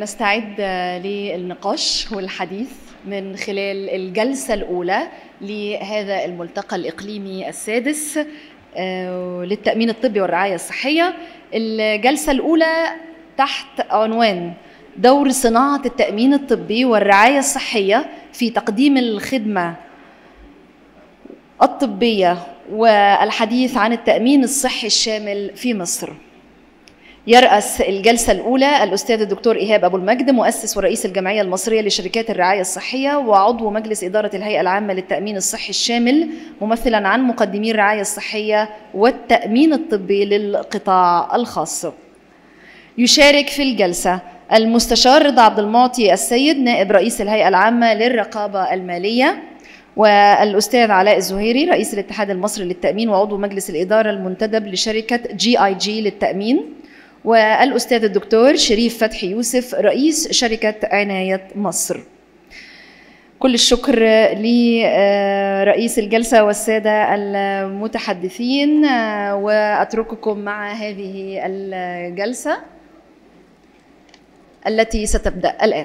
نستعد للنقاش والحديث من خلال الجلسة الأولى لهذا الملتقى الإقليمي السادس للتأمين الطبي والرعاية الصحية. الجلسة الأولى تحت عنوان دور صناعة التأمين الطبي والرعاية الصحية في تقديم الخدمة الطبية والحديث عن التأمين الصحي الشامل في مصر. يرأس الجلسة الأولى الأستاذ الدكتور إيهاب أبو المجد، مؤسس ورئيس الجمعية المصرية لشركات الرعاية الصحية وعضو مجلس إدارة الهيئة العامة للتأمين الصحي الشامل، ممثلا عن مقدمي الرعاية الصحية والتأمين الطبي للقطاع الخاص. يشارك في الجلسة المستشار رضا عبد المعطي السيد، نائب رئيس الهيئة العامة للرقابة المالية، والأستاذ علاء الزهيري، رئيس الاتحاد المصري للتأمين وعضو مجلس الإدارة المنتدب لشركة GIG للتأمين، والأستاذ الدكتور شريف فتحي يوسف، رئيس شركة عناية مصر. كل الشكر لرئيس الجلسة والسادة المتحدثين، وأترككم مع هذه الجلسة التي ستبدأ الآن.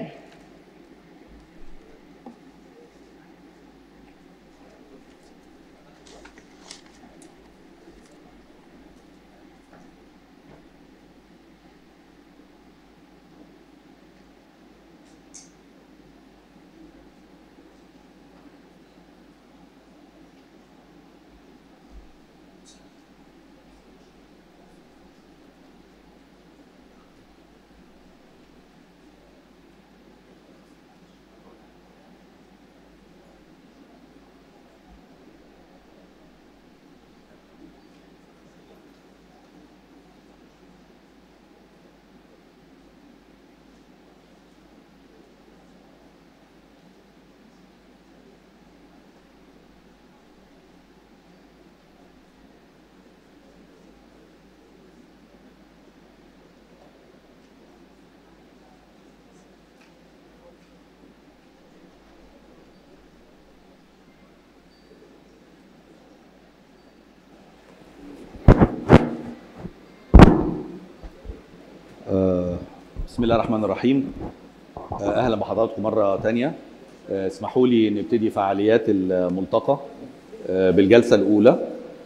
بسم الله الرحمن الرحيم. اهلا بحضراتكم مره تانية. اسمحوا لي نبتدي فعاليات الملتقى بالجلسه الاولى،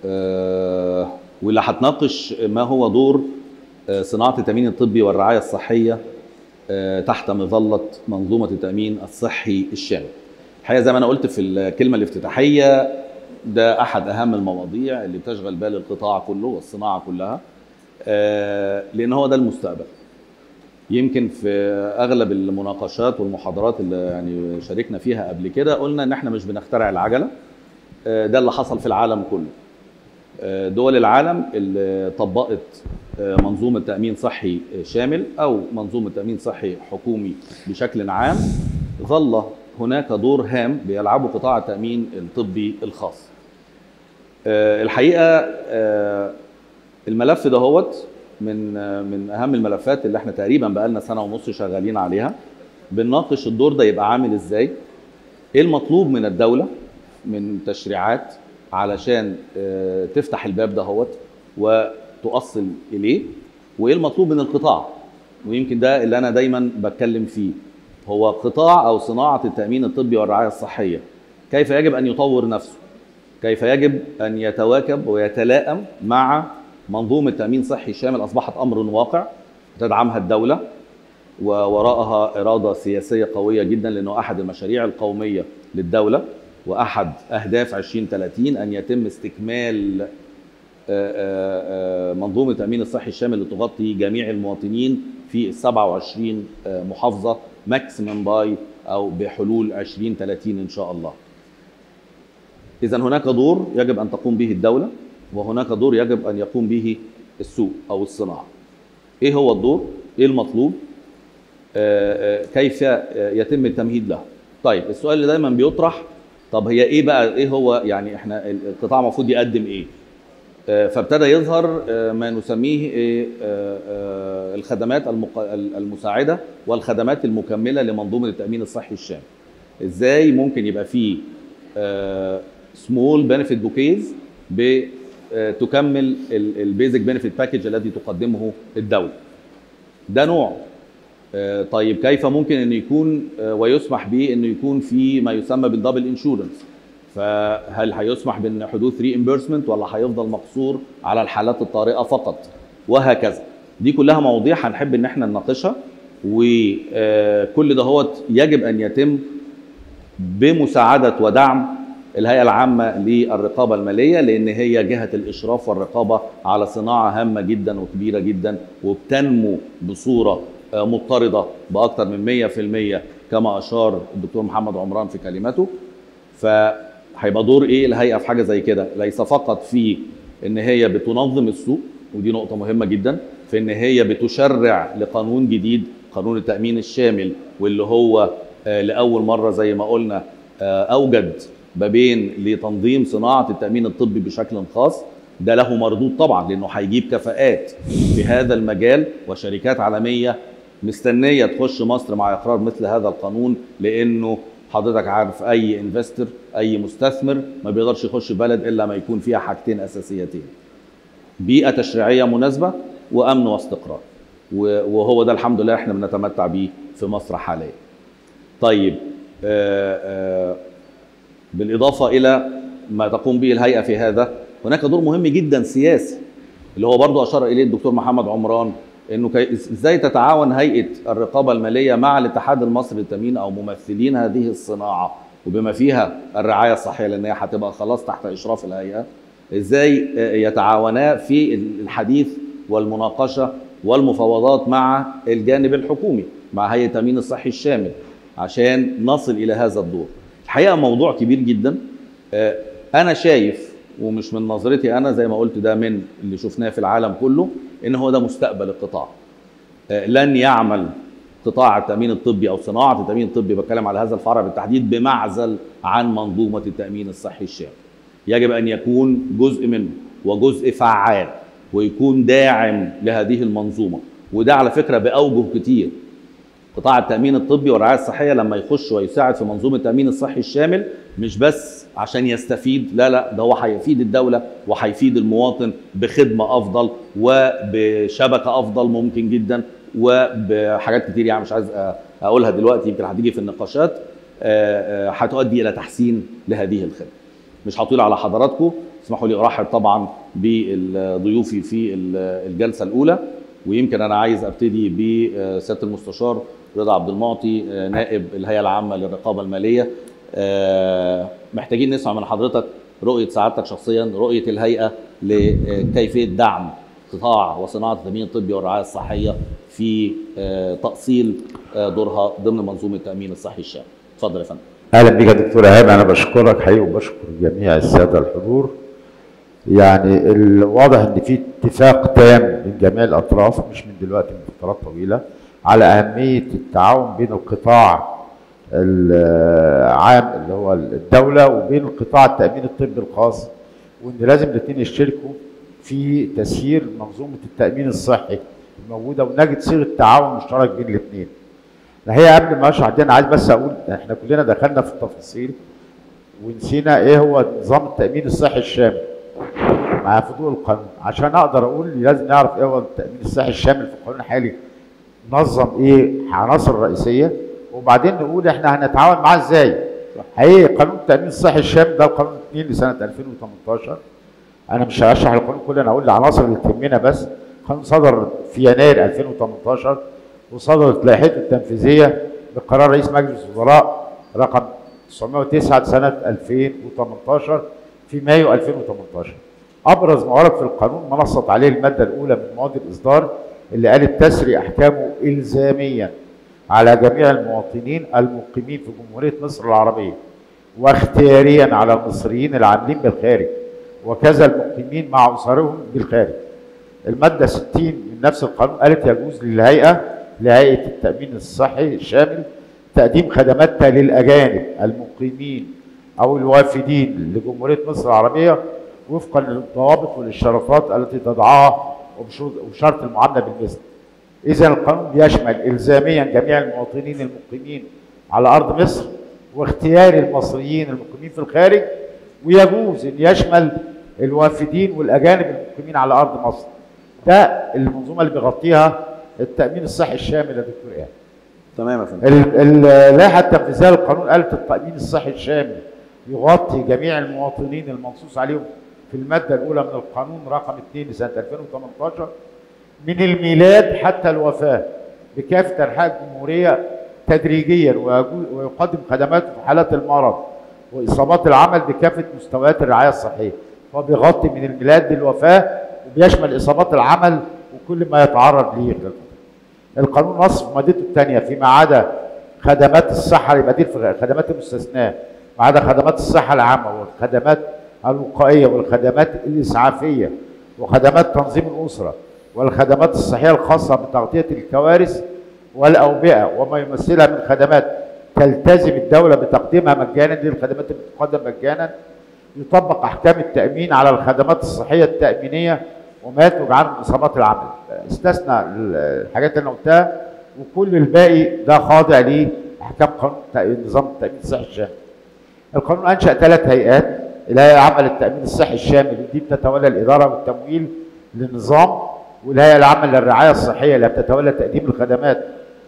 واللي هتناقش ما هو دور صناعه التامين الطبي والرعايه الصحيه تحت مظله منظومه التامين الصحي الشامل. الحقيقه زي ما انا قلت في الكلمه الافتتاحيه، ده احد اهم المواضيع اللي بتشغل بال القطاع كله والصناعه كلها، لان هو ده المستقبل. يمكن في اغلب المناقشات والمحاضرات اللي يعني شاركنا فيها قبل كده قلنا ان احنا مش بنخترع العجله. ده اللي حصل في العالم كله. دول العالم اللي طبقت منظومه تامين صحي شامل او منظومه تامين صحي حكومي بشكل عام، ظل هناك دور هام بيلعبه قطاع التامين الطبي الخاص. الحقيقه الملف دهوت من اهم الملفات اللي احنا تقريبا بقالنا سنه ونص شغالين عليها. بنناقش الدور ده يبقى عامل ازاي، ايه المطلوب من الدوله من تشريعات علشان تفتح الباب دهوت وتؤصل اليه، وايه المطلوب من القطاع. ويمكن ده اللي انا دايما بتكلم فيه، هو قطاع او صناعه التامين الطبي والرعايه الصحيه كيف يجب ان يطور نفسه، كيف يجب ان يتواكب ويتلائم مع منظومة تأمين صحي شامل أصبحت أمر واقع تدعمها الدولة، ووراءها إرادة سياسية قوية جدا، لأنه أحد المشاريع القومية للدولة وأحد أهداف 2030 أن يتم استكمال منظومة التأمين الصحي الشامل لتغطي جميع المواطنين في 27 محافظة ماكسيمم باي أو بحلول 2030 إن شاء الله. إذن هناك دور يجب أن تقوم به الدولة، وهناك دور يجب أن يقوم به السوق أو الصناعة. إيه هو الدور؟ إيه المطلوب؟ كيف يتم التمهيد له؟ طيب السؤال اللي دايما بيطرح، طب هي إيه بقى؟ إيه هو يعني إحنا القطاع المفروض يقدم إيه؟ فابتدى يظهر ما نسميه الخدمات المساعدة والخدمات المكملة لمنظومة التأمين الصحي الشامل. إزاي ممكن يبقى فيه سمول بنفيت بوكيز تكمل البيزك بنفيت باكج الذي تقدمه الدولة. ده نوع. طيب كيف ممكن انه يكون ويسمح به انه يكون في ما يسمى بالدبل انشورنس؟ فهل هيسمح بان حدوث ريمبرسمنت ولا هيفضل مقصور على الحالات الطارئه فقط؟ وهكذا. دي كلها مواضيع هنحب ان احنا نناقشها، وكل ده هو يجب ان يتم بمساعده ودعم الهيئه العامه للرقابه الماليه، لان هي جهه الاشراف والرقابه على صناعه هامه جدا وكبيره جدا وبتنمو بصوره مضطرده باكثر من 100% كما اشار الدكتور محمد عمران في كلمته. فهيبقى دور ايه الهيئه في حاجه زي كده؟ ليس فقط في ان هي بتنظم السوق، ودي نقطه مهمه جدا، في ان هي بتشرع لقانون جديد، قانون التامين الشامل، واللي هو لاول مره زي ما قلنا اوجد بابين لتنظيم صناعه التامين الطبي بشكل خاص. ده له مردود طبعا، لانه هيجيب كفاءات في هذا المجال وشركات عالميه مستنيه تخش مصر مع اقرار مثل هذا القانون، لانه حضرتك عارف اي انفستور اي مستثمر ما بيقدرش يخش بلد الا ما يكون فيها حاجتين اساسيتين: بيئه تشريعيه مناسبه وامن واستقرار. وهو ده الحمد لله احنا بنتمتع بيه في مصر حاليا. طيب بالاضافه الى ما تقوم به الهيئه في هذا، هناك دور مهم جدا سياسي اللي هو برضو اشار اليه الدكتور محمد عمران، انه ازاي تتعاون هيئه الرقابه الماليه مع الاتحاد المصري للتامين او ممثلين هذه الصناعه وبما فيها الرعايه الصحيه، لان هي هتبقى خلاص تحت اشراف الهيئه، ازاي يتعاونا في الحديث والمناقشه والمفاوضات مع الجانب الحكومي، مع هيئه التامين الصحي الشامل، عشان نصل الى هذا الدور. الحقيقه موضوع كبير جدا. انا شايف، ومش من نظرتي انا، زي ما قلت ده من اللي شفناه في العالم كله، ان هو ده مستقبل القطاع. لن يعمل قطاع التامين الطبي او صناعه التامين الطبي، بتكلم على هذا الفرع بالتحديد، بمعزل عن منظومه التامين الصحي الشامل. يجب ان يكون جزء منه وجزء فعال ويكون داعم لهذه المنظومه، وده على فكره باوجه كتير. قطاع التامين الطبي والرعايه الصحيه لما يخش ويساعد في منظومه التامين الصحي الشامل، مش بس عشان يستفيد، لا ده هو هيفيد الدوله وهيفيد المواطن بخدمه افضل وبشبكه افضل ممكن جدا وبحاجات كتير يعني مش عايز اقولها دلوقتي، يمكن هتيجي في النقاشات، هتؤدي الى تحسين لهذه الخدمه. مش هطيل على حضراتكم، اسمحوا لي ارحب طبعا بضيوفي في الجلسه الاولى، ويمكن انا عايز ابتدي بسياده المستشار رضا عبد المعطي نائب الهيئه العامه للرقابه الماليه. محتاجين نسمع من حضرتك رؤيه سعادتك شخصيا، رؤيه الهيئه لكيفيه دعم قطاع وصناعه التامين الطبي والرعايه الصحيه في تاصيل دورها ضمن منظومه التامين الصحي الشامل. اتفضل يا فندم. اهلا بك يا دكتور ايهاب، انا بشكرك حقيقي وبشكر جميع الساده الحضور. يعني الواضح ان في اتفاق تام من جميع الاطراف، مش من دلوقتي، من فترات طويله، على اهميه التعاون بين القطاع العام اللي هو الدوله وبين القطاع التامين الطبي الخاص، وان لازم الاثنين يشتركوا في تسيير منظومه التامين الصحي الموجوده، ونجد صيغه تعاون مشترك بين الاثنين. الحقيقه قبل ما اشرح دي انا عايز بس اقول احنا كلنا دخلنا في التفاصيل ونسينا ايه هو نظام التامين الصحي الشامل مع فضول القانون. عشان اقدر اقول لازم نعرف ايه هو التامين الصحي الشامل في القانون الحالي، نظم ايه عناصر الرئيسيه، وبعدين نقول احنا هنتعاون معاه ازاي. حقيقي قانون التامين الصحي الشامل ده قانون 2 لسنه 2018. انا مش هشرح القانون كله، انا هقول العناصر اللي تهمنا بس. قانون صدر في يناير 2018، وصدرت لائحته التنفيذيه بقرار رئيس مجلس الوزراء رقم 909 سنه 2018 في مايو 2018. ابرز ما ورد في القانون ما نصت عليه الماده الاولى من مواد الاصدار اللي قالت تسري احكامه الزاميا على جميع المواطنين المقيمين في جمهوريه مصر العربيه، واختياريا على المصريين العاملين بالخارج، وكذا المقيمين مع اسرهم بالخارج. الماده 60 من نفس القانون قالت يجوز لهيئه التامين الصحي الشامل تقديم خدماتها للاجانب المقيمين او الوافدين لجمهوريه مصر العربيه وفقا للضوابط والاشتراطات التي تضعها وبشرط المعامله بالمثل. اذا القانون بيشمل الزاميا جميع المواطنين المقيمين على ارض مصر، واختيار المصريين المقيمين في الخارج، ويجوز ان يشمل الوافدين والاجانب المقيمين على ارض مصر. ده المنظومه اللي بيغطيها التامين الصحي الشامل يا دكتور ايهاب. تمام يا فندم. اللائحه التنفيذيه للقانون قالت التامين الصحي الشامل يغطي جميع المواطنين المنصوص عليهم في الماده الاولى من القانون رقم 2 لسنه 2018 من الميلاد حتى الوفاه بكافه انحاء الجمهوريه تدريجيا، ويقدم خدمات في حالات المرض واصابات العمل بكافه مستويات الرعايه الصحيه. هو بيغطي من الميلاد للوفاه وبيشمل اصابات العمل وكل ما يتعرض ليه. القانون نص في مادته الثانيه فيما عدا خدمات الصحه، يبقى دي الخدمات المستثناه، ما عدا خدمات الصحه العامه والخدمات الوقائيه والخدمات الاسعافيه وخدمات تنظيم الاسره والخدمات الصحيه الخاصه بتغطيه الكوارث والاوبئه وما يمثلها من خدمات تلتزم الدوله بتقديمها مجانا. دي الخدمات اللي بتقدم مجانا. يطبق احكام التامين على الخدمات الصحيه التامينيه وما ينتج عنه من اصابات العمل. استثنى الحاجات اللي انا قلتها، وكل الباقي ده خاضع لاحكام قانون نظام التامين الصحي الشامل. القانون انشا 3 هيئات: الهيئه العامه للتامين الصحي الشامل ودي بتتولى الاداره والتمويل للنظام، والهيئه العامه للرعايه الصحيه اللي بتتولى تقديم الخدمات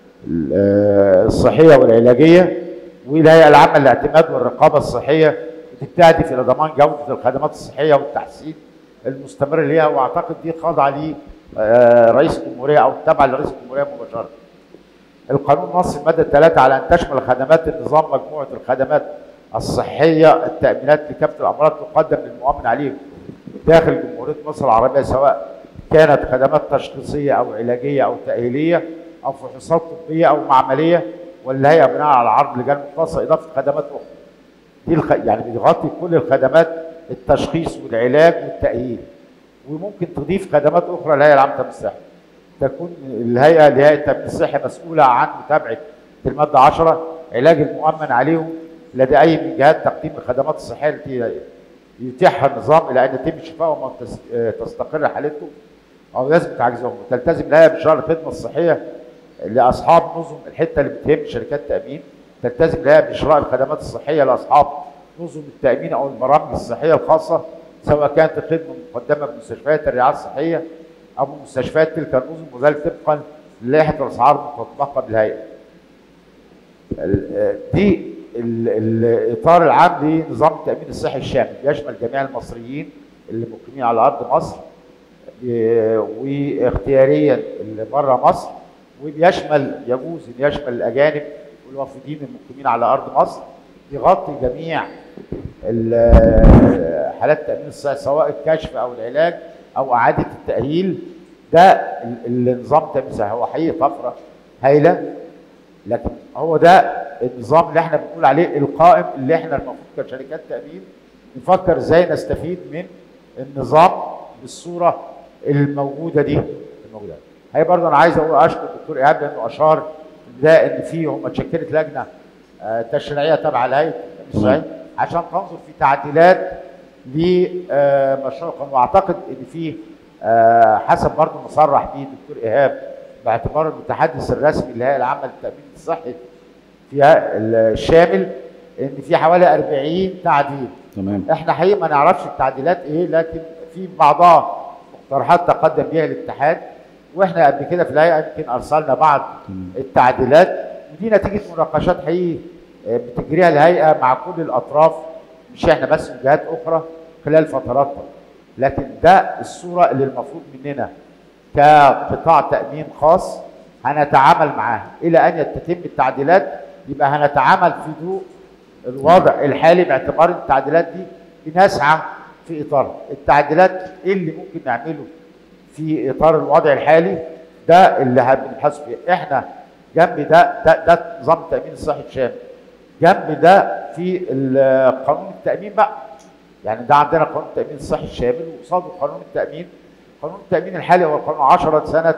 الصحيه والعلاجيه، والهيئه العامه للاعتماد والرقابه الصحيه بتهدف الى ضمان جوده الخدمات الصحيه والتحسين المستمر ليها، واعتقد دي خاضعه لرئيس الجمهوريه او تابعه لرئيس الجمهوريه مباشره. القانون نص الماده 3 على ان تشمل خدمات النظام مجموعه الخدمات الصحيه التامينات لكافه الامراض تقدم للمؤمن عليهم داخل جمهوريه مصر العربيه، سواء كانت خدمات تشخيصيه او علاجيه او تاهيليه او فحوصات طبيه او معمليه، والهيئه بناء على عرض لجان مختصه اضافه خدمات اخرى. دي يعني بتغطي كل الخدمات، التشخيص والعلاج والتاهيل، وممكن تضيف خدمات اخرى للهيئه العامه للتامين الصحي. تكون الهيئه التامين الصحي مسؤوله عن متابعه الماده 10 علاج المؤمن عليهم لدى اي من جهات تقديم الخدمات الصحيه التي يتيحها النظام الى ان يتم شفائهم وتستقر حالتهم او يثبت عجزهم. وتلتزم الهيئه بشرع الخدمه الصحيه لاصحاب نظم الحته اللي بتهم شركات التامين. تلتزم الهيئه باشراء الخدمات الصحيه لاصحاب نظم التامين او البرامج الصحيه الخاصه، سواء كانت الخدمه مقدمه بمستشفيات الرعايه الصحيه او بمستشفيات تلك النظم، وذلك طبقا للائحه الاسعار المطبقه بالهيئه. دي الاطار العام لنظام التامين الصحي الشامل، بيشمل جميع المصريين اللي مقيمين على ارض مصر واختياريا اللي بره مصر، وبيشمل يجوز ان يشمل الاجانب والوافدين المقيمين على ارض مصر. يغطي جميع حالات التامين الصحي سواء الكشف او العلاج او اعاده التاهيل. ده النظام التامين الصحي هو حقيقي طفره هايله، لكن هو ده النظام اللي احنا بنقول عليه القائم، اللي احنا المفروض كشركات تامين نفكر ازاي نستفيد من النظام بالصوره الموجوده دي. هي برضه انا عايز اقول اشكر الدكتور ايهاب لانه اشار في البدايه ان في هم اتشكلت لجنه تشريعيه تبع لهيئه التامين الصحي عشان تنظر في تعديلات لمشروع القانون. واعتقد ان في حسب برضه ما صرح به الدكتور ايهاب باعتباره المتحدث الرسمي للهيئه العامه للتامين الصحي فيها الشامل ان في حوالي 40 تعديل. تمام. احنا حقيقه ما نعرفش التعديلات ايه، لكن في بعضها مقترحات تقدم بها الاتحاد، واحنا قبل كده في الهيئه يمكن ارسلنا بعض التعديلات، ودي نتيجه مناقشات حقيقي بتجريها الهيئه مع كل الاطراف، مش احنا بس وجهات اخرى خلال فترات. لكن ده الصوره اللي المفروض مننا كقطاع تامين خاص هنتعامل معاها الى ان تتم التعديلات. يبقى هنتعامل في ضوء الوضع الحالي باعتبار التعديلات دي بنسعى في اطارها. التعديلات ايه اللي ممكن نعمله في اطار الوضع الحالي ده اللي هنبحث فيه. احنا جنب ده نظام التامين الصحي الشامل، جنب ده في قانون التامين بقى، يعني ده عندنا قانون التامين الصحي الشامل وقصاده قانون التامين. قانون التامين الحالي هو قانون 10 سنه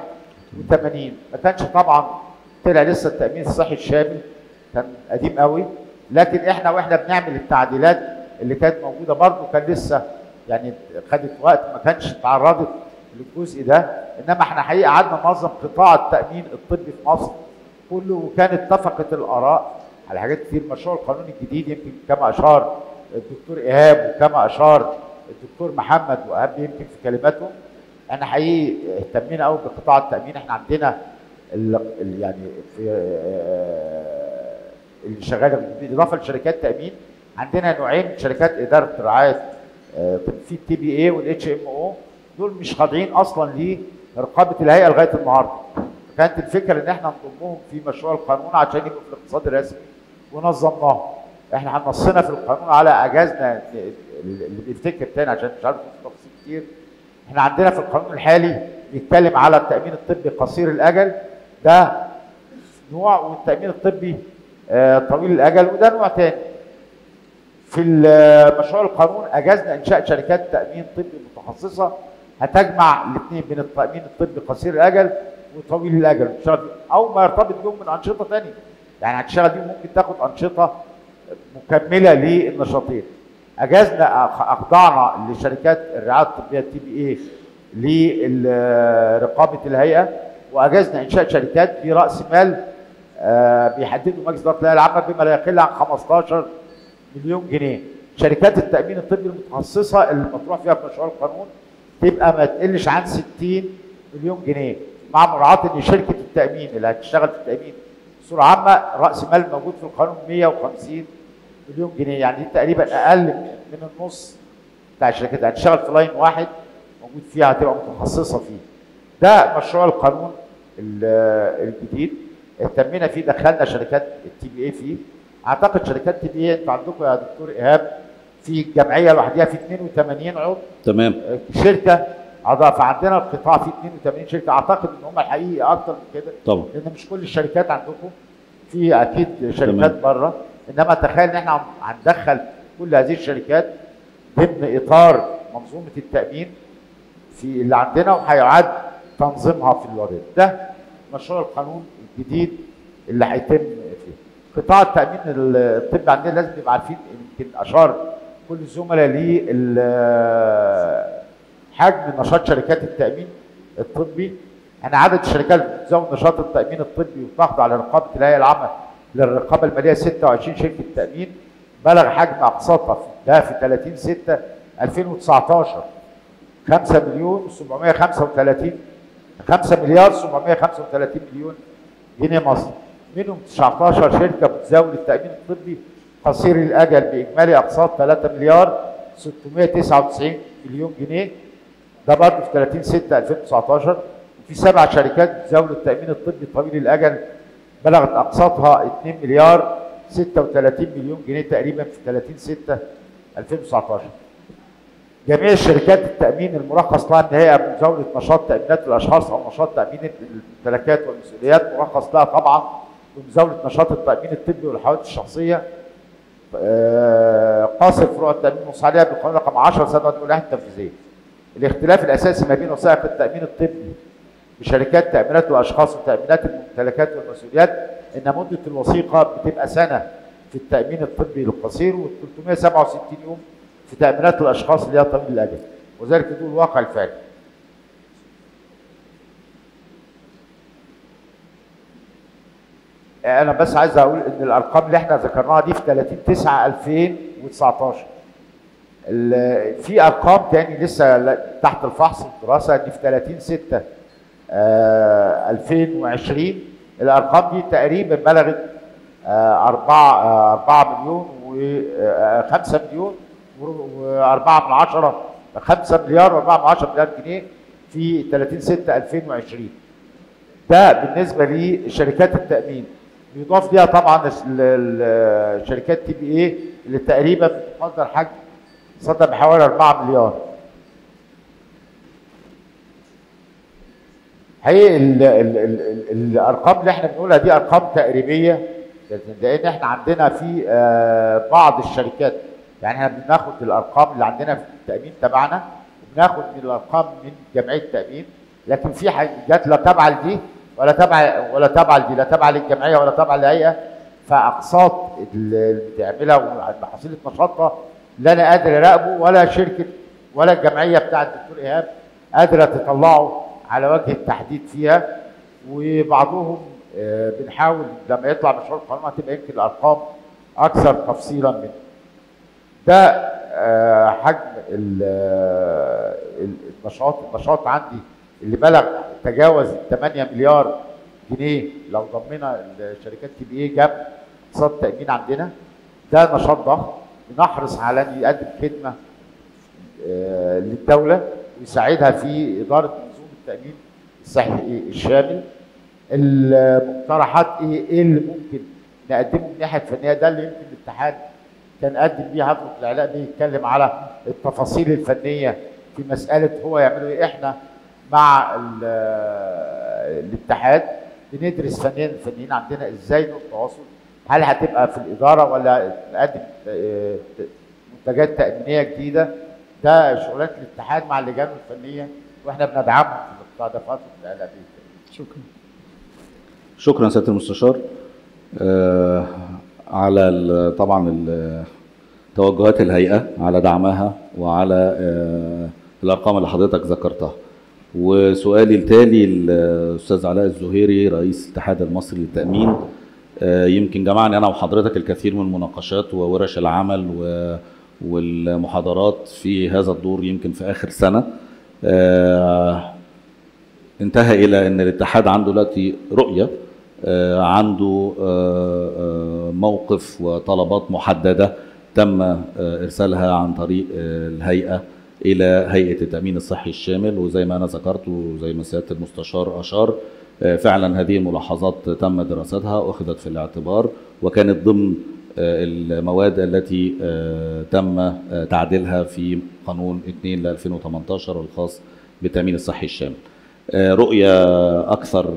81. ما كانش طبعا طلع لسه التامين الصحي الشامل، كان قديم قوي، لكن احنا واحنا بنعمل التعديلات اللي كانت موجوده برضه كان لسه يعني خدت وقت، ما كانش تعرضت للجزء ده. انما احنا حقيقه قعدنا ننظم قطاع التامين الطبي في مصر كله، وكانت اتفقت الاراء على حاجات كتير. مشروع القانون الجديد يمكن كما اشار الدكتور ايهاب وكما اشار الدكتور محمد وأهب يمكن في كلماتهم، احنا حقيقي اهتمينا قوي بقطاع التامين. احنا عندنا يعني في اللي شغاله بالاضافه لشركات تامين، عندنا نوعين من شركات اداره رعايه، في التي بي اي والاتش ام او، دول مش خاضعين اصلا لرقابه الهيئه لغايه النهارده. كانت الفكره ان احنا نضمهم في مشروع القانون عشان يبقوا في الاقتصاد الرسمي ونظمناهم. احنا نصينا في القانون على اجازنا اللي بيفتكر تاني عشان مش عارف تفاصيل كتير. احنا عندنا في القانون الحالي بيتكلم على التامين الطبي قصير الاجل، ده نوع، والتامين الطبي طويل الاجل وده نوع تاني. في مشروع القانون اجازنا انشاء شركات تامين طبي متخصصه هتجمع الاثنين بين التامين الطبي قصير الاجل وطويل الاجل، او ما يرتبط بهم من انشطه ثانيه. يعني هتشتغل دي ممكن تاخد انشطه مكمله للنشاطين. اجازنا اخضعنا لشركات الرعايه الطبيه التي بي اي لرقابه الهيئه، واجازنا انشاء شركات براس مال بيحدده مجلس اداره الهيئه العامه بما لا يقل عن 15 مليون جنيه. شركات التامين الطبي المتخصصه اللي مطروح فيها في مشروع القانون تبقى ما تقلش عن 60 مليون جنيه، مع مراعاه ان شركه التامين اللي هتشتغل في التامين بصوره عامه راس مال موجود في القانون 150 مليون جنيه، يعني دي تقريبا اقل من النص بتاع الشركات اللي هتشتغل في لاين واحد موجود فيها هتبقى متخصصه فيه. ده مشروع القانون الجديد اهتمينا فيه، دخلنا شركات التي بي اي فيه. اعتقد شركات تي بي اي انتوا عندكم يا دكتور ايهاب في الجمعيه لوحدها في 82 عضو، تمام، شركه اعضاء، فعندنا القطاع فيه 82 شركه. اعتقد ان هم الحقيقي اكتر من كده طبعا، لان مش كل الشركات عندكم، في اكيد شركات بره، انما تخيل ان احنا هندخل كل هذه الشركات ضمن اطار منظومه التامين في اللي عندنا، وهيعاد تنظيمها في الوضع ده. مشروع القانون الجديد اللي هيتم فيه قطاع التامين الطبي عندنا. لازم نبقى عارفين، يمكن اشار كل الزملاء حجم نشاط شركات التامين الطبي. انا عدد الشركات اللي بتزود نشاط التامين الطبي وتخضع لرقابه الهيئه العامه للرقابه الماليه 26 شركه تامين، بلغ حجم اقساطها ده في 30/6/2019 5 مليار 735 مليون جنيه مصري. منهم 19 شركه بتزاول التامين الطبي قصير الاجل باجمالي اقساط 3 مليار 699 مليون جنيه، ده برضه في 30/6/2019. وفي 7 شركات بتزاول التامين الطبي طويل الاجل بلغت اقساطها 2 مليار 36 مليون جنيه تقريبا في 30/6/2019. جميع شركات التامين المرخص لها ان هي مزاوله نشاط تامينات الاشخاص او نشاط تامين الممتلكات والمسؤوليات، مرخص لها طبعا بمزاوله نشاط التامين الطبي والحوادث الشخصيه. قاصر فروع التامين المنصوص عليها بالقانون رقم 10 سنه اللائحه التنفيذيه. الاختلاف الاساسي ما بين وثائق التامين الطبي بشركات تامينات الاشخاص وتامينات الممتلكات والمسؤوليات ان مده الوثيقه بتبقى سنه في التامين الطبي القصير و367 يوم في تامينات الاشخاص اللي هي طويل الاجل، وذلك دون الواقع الفعلي. انا بس عايز اقول ان الارقام اللي احنا ذكرناها دي في 30/9/2019. في ارقام تاني لسه تحت الفحص والدراسه، دي في 30/6/2020 الارقام دي تقريبا بلغت 4 مليون و5 مليون و4 من 10 5 مليار و4 من 10 مليار جنيه في 30/6/2020. ده بالنسبه لشركات التامين. بيضاف ليها طبعا الشركات تي بي اي اللي تقريبا بتقدر حجم اقتصادها بحوالي 4 مليار. حقيقي الارقام اللي احنا بنقولها دي ارقام تقريبيه، لان احنا عندنا في بعض الشركات، يعني احنا بناخد الارقام اللي عندنا في التامين تبعنا وبناخد من الارقام من جمعيه التامين، لكن في حاجات لا تابعه لدي ولا تابعه لدي، لا تابعه للجمعيه ولا تابعه للهيئه، فاقساط اللي بتعملها ومحاصيل نشاطها لا انا قادر اراقبه ولا شركه ولا الجمعيه بتاعه الدكتور ايهاب قادره تطلعه على وجه التحديد فيها. وبعضهم بنحاول لما يطلع مشروع القانون هتبقى يمكن الارقام اكثر تفصيلا منه. ده حجم النشاط عندي اللي بلغ تجاوز 8 مليار جنيه لو ضمنا الشركات تي بي اي جاب اقتصاد التامين عندنا. ده نشاط ضخم بنحرص على ان يقدم خدمه للدوله ويساعدها في اداره منظومه التامين الصحي الشامل. المقترحات ايه اللي ممكن نقدمه من الناحيه الفنيه؟ ده اللي يمكن الاتحاد كان قدم بيه هدرة العلاء، بيتكلم على التفاصيل الفنيه في مساله هو يعملوا ايه. احنا مع الاتحاد بندرس فنيا الفنيين عندنا ازاي نقطة تواصل، هل هتبقى في الاداره ولا نقدم منتجات تامينيه جديده. ده شغلات الاتحاد مع اللجان الفنيه واحنا بندعمهم في القطاع ده فتره العلاء. شكرا سياده المستشار على طبعا توجهات الهيئه على دعمها وعلى الارقام اللي حضرتك ذكرتها. وسؤالي التالي الاستاذ علاء الزهيري رئيس الاتحاد المصري للتامين. يمكن جمعني انا وحضرتك الكثير من المناقشات وورش العمل والمحاضرات في هذا الدور يمكن في اخر سنه. انتهى الى ان الاتحاد عنده دلوقتي رؤيه، عنده موقف وطلبات محدده تم ارسالها عن طريق الهيئه الى هيئه التامين الصحي الشامل. وزي ما انا ذكرت وزي ما سياده المستشار اشار، فعلا هذه الملاحظات تم دراستها اخذت في الاعتبار وكانت ضمن المواد التي تم تعديلها في قانون 2 ل 2018 الخاص بالتامين الصحي الشامل. رؤيه اكثر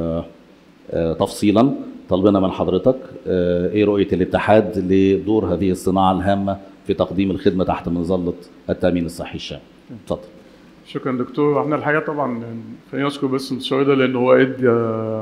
تفصيلا طلبنا من حضرتك ايه رؤيه الاتحاد لدور هذه الصناعه الهامه في تقديم الخدمه تحت مظله التامين الصحي الشامل. اتفضل. شكرا دكتور. احنا الحقيقه طبعا خلينا نشكر بس المستشار ده لان هو ادى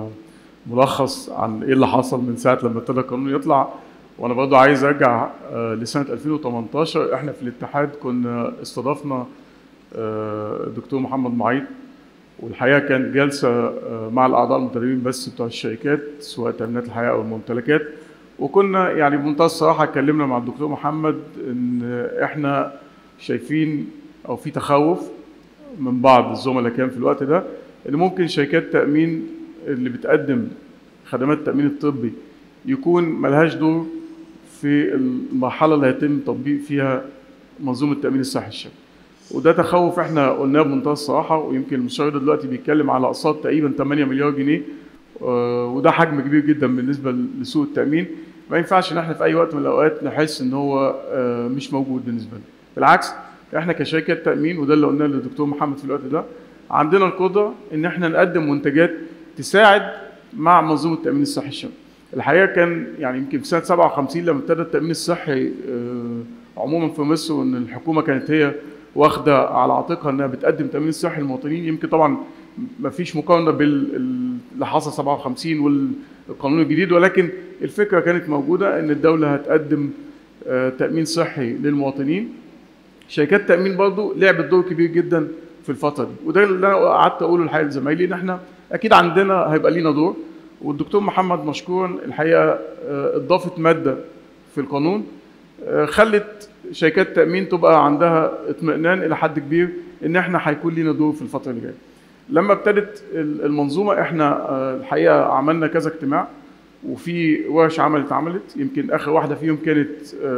ملخص عن ايه اللي حصل من ساعه لما ابتدى القانون يطلع. وانا برضه عايز ارجع لسنه 2018. احنا في الاتحاد كنا استضفنا الدكتور محمد معيط، والحقيقه كانت جلسه مع الاعضاء المنتدبين بس بتوع الشركات سواء تامينات الحياه او الممتلكات. وكنا يعني بمنتهى الصراحه اتكلمنا مع الدكتور محمد ان احنا شايفين او في تخوف من بعض الزملاء كان في الوقت ده ان ممكن شركات التامين اللي بتقدم خدمات التامين الطبي يكون ملهاش دور في المرحله اللي هيتم تطبيق فيها منظومه التامين الصحي الشامل. وده تخوف احنا قلناه بمنتهى الصراحه، ويمكن المستشار دلوقتي بيتكلم على اقساط تقريبا 8 مليار جنيه، وده حجم كبير جدا بالنسبه لسوق التامين. ما ينفعش ان احنا في اي وقت من الاوقات نحس ان هو مش موجود بالنسبه لنا. بالعكس احنا كشركه تامين، وده اللي قلناه للدكتور محمد في الوقت ده، عندنا القدره ان احنا نقدم منتجات تساعد مع منظومه التامين الصحي الشامل. الحقيقه كان يعني يمكن في سنه 57 لما ابتدى التامين الصحي عموما في مصر، وان الحكومه كانت هي واخده على عاتقها انها بتقدم تامين صحي للمواطنين. يمكن طبعا ما فيش مقارنه باللي حصل 57 والقانون الجديد، ولكن الفكره كانت موجوده ان الدوله هتقدم تامين صحي للمواطنين. شركات التامين برضو لعبت دور كبير جدا في الفتره دي، وده اللي انا قعدت اقوله الحقيقه لزمايلي ان احنا اكيد عندنا هيبقى لينا دور. والدكتور محمد مشكورا الحقيقه اضافت ماده في القانون خلت شركات التامين تبقى عندها اطمئنان الى حد كبير ان احنا هيكون لينا دور في الفتره اللي جايه. لما ابتدت المنظومه احنا الحقيقه عملنا كذا اجتماع وفي ورش عمل اتعملت. يمكن اخر واحده فيهم كانت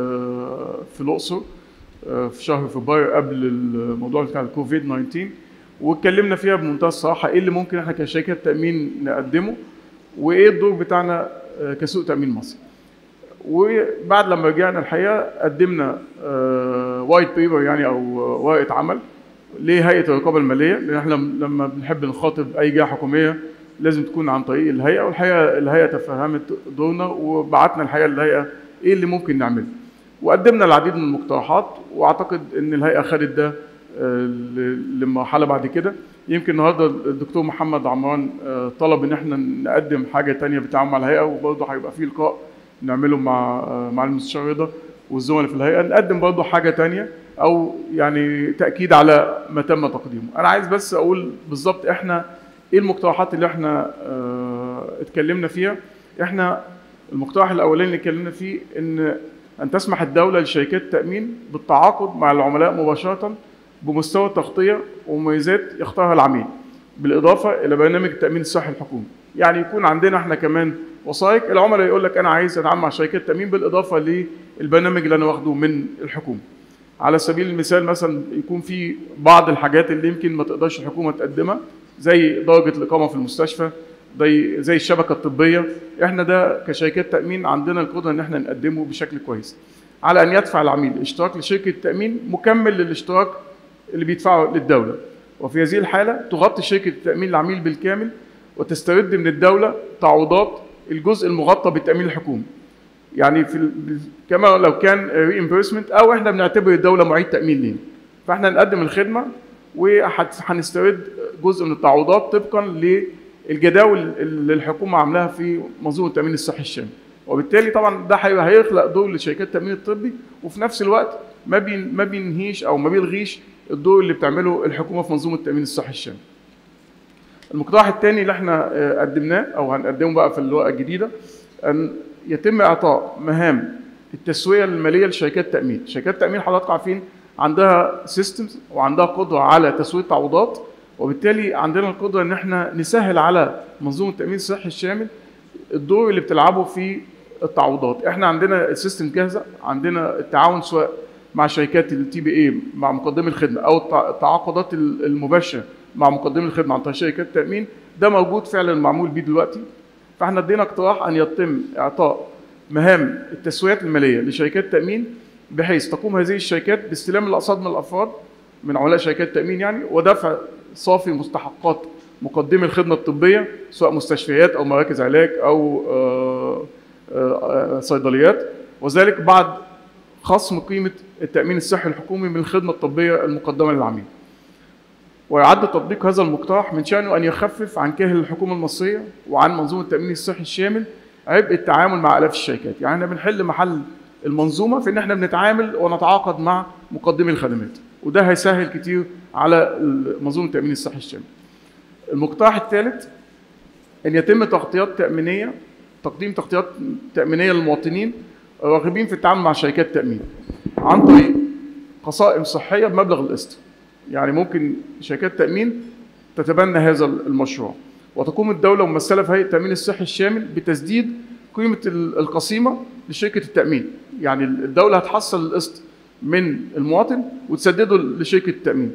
في الاقصر في شهر فبراير قبل الموضوع بتاع الكوفيد 19، واتكلمنا فيها بمنتهى الصراحه ايه اللي ممكن احنا كشركات تامين نقدمه وايه الدور بتاعنا كسوق تامين مصري. وبعد لما رجعنا الحقيقه قدمنا وايت بيبر يعني او ورقه عمل لهيئه الرقابه الماليه، لان احنا لما بنحب نخاطب اي جهه حكوميه لازم تكون عن طريق الهيئه، والحقيقه الهيئه تفهمت دورنا وبعتنا الحقيقه للهيئه ايه اللي ممكن نعمله. وقدمنا العديد من المقترحات، واعتقد ان الهيئه خدت ده لمرحله بعد كده. يمكن النهارده الدكتور محمد عمران طلب ان احنا نقدم حاجه ثانيه بالتعاون مع الهيئه، وبرضه هيبقى في لقاء نعمله مع المستشار رضا والزملاء في الهيئه، نقدم برضه حاجه ثانيه او يعني تاكيد على ما تم تقديمه. انا عايز بس اقول بالظبط احنا ايه المقترحات اللي احنا اتكلمنا فيها. احنا المقترح الاولاني اللي اتكلمنا فيه ان تسمح الدوله لشركات التامين بالتعاقد مع العملاء مباشره بمستوى التغطيه ومميزات يختارها العميل، بالاضافه الى برنامج التامين الصحي الحكومي. يعني يكون عندنا احنا كمان وثائق، العملاء يقول لك انا عايز اتعامل مع شركات تامين بالاضافه للبرنامج اللي انا واخده من الحكومه. على سبيل المثال مثلا يكون في بعض الحاجات اللي يمكن ما تقدرش الحكومه تقدمها، زي درجه الاقامه في المستشفى، زي الشبكه الطبيه، احنا ده كشركات تامين عندنا القدره ان احنا نقدمه بشكل كويس. على ان يدفع العميل اشتراك لشركه التامين مكمل للاشتراك اللي بيدفعه للدوله، وفي هذه الحاله تغطي شركه التامين العميل بالكامل وتسترد من الدوله تعويضات الجزء المغطى بالتامين الحكومي. يعني كما لو كان ريمبرسمنت، او احنا بنعتبر الدوله معيد تامين لينا، فاحنا نقدم الخدمه وهنسترد جزء من التعويضات طبقا للجداول اللي الحكومه عاملاها في منظومه التامين الصحي الشامل. وبالتالي طبعا ده هيخلق دور لشركات التامين الطبي، وفي نفس الوقت ما بينهيش او ما بيلغيش الدور اللي بتعمله الحكومه في منظومه التامين الصحي الشامل. المقترح الثاني اللي احنا قدمناه او هنقدمه بقى في الورقه الجديده، ان يتم اعطاء مهام التسويه الماليه لشركات التامين. شركات التامين حضراتكم عارفين عندها سيستمز وعندها قدره على تسويه تعويضات، وبالتالي عندنا القدره ان احنا نسهل على منظومه التامين الصحي الشامل الدور اللي بتلعبه في التعويضات. احنا عندنا السيستم جاهزه، عندنا التعاون سواء مع شركات التي بي اي مع مقدمي الخدمه او التعاقدات المباشره مع مقدمي الخدمه عن طريق شركات التامين، ده موجود فعلا معمول بيه دلوقتي. فاحنا ادينا اقتراح ان يتم اعطاء مهام التسويات الماليه لشركات التامين، بحيث تقوم هذه الشركات باستلام الاقساط من الافراد من عملاء شركات التامين يعني، ودفع صافي مستحقات مقدمي الخدمه الطبيه سواء مستشفيات او مراكز علاج او صيدليات، وذلك بعد خصم قيمه التامين الصحي الحكومي من الخدمه الطبيه المقدمه للعميل. ويعد تطبيق هذا المقترح من شأنه أن يخفف عن كاهل الحكومة المصرية وعن منظومة التأمين الصحي الشامل عبء التعامل مع آلاف الشركات. يعني احنا بنحل محل المنظومة في إن احنا بنتعامل ونتعاقد مع مقدمي الخدمات، وده هيسهل كتير على منظومة التأمين الصحي الشامل. المقترح الثالث أن يتم تقديم تغطيات تأمينية للمواطنين الراغبين في التعامل مع شركات التأمين عن طريق قسائم صحية بمبلغ القسط. يعني ممكن شركات التأمين تتبنى هذا المشروع، وتقوم الدولة ممثلة في هيئة التأمين الصحي الشامل بتسديد قيمة القسيمة لشركة التأمين. يعني الدولة هتحصل القسط من المواطن وتسدده لشركة التأمين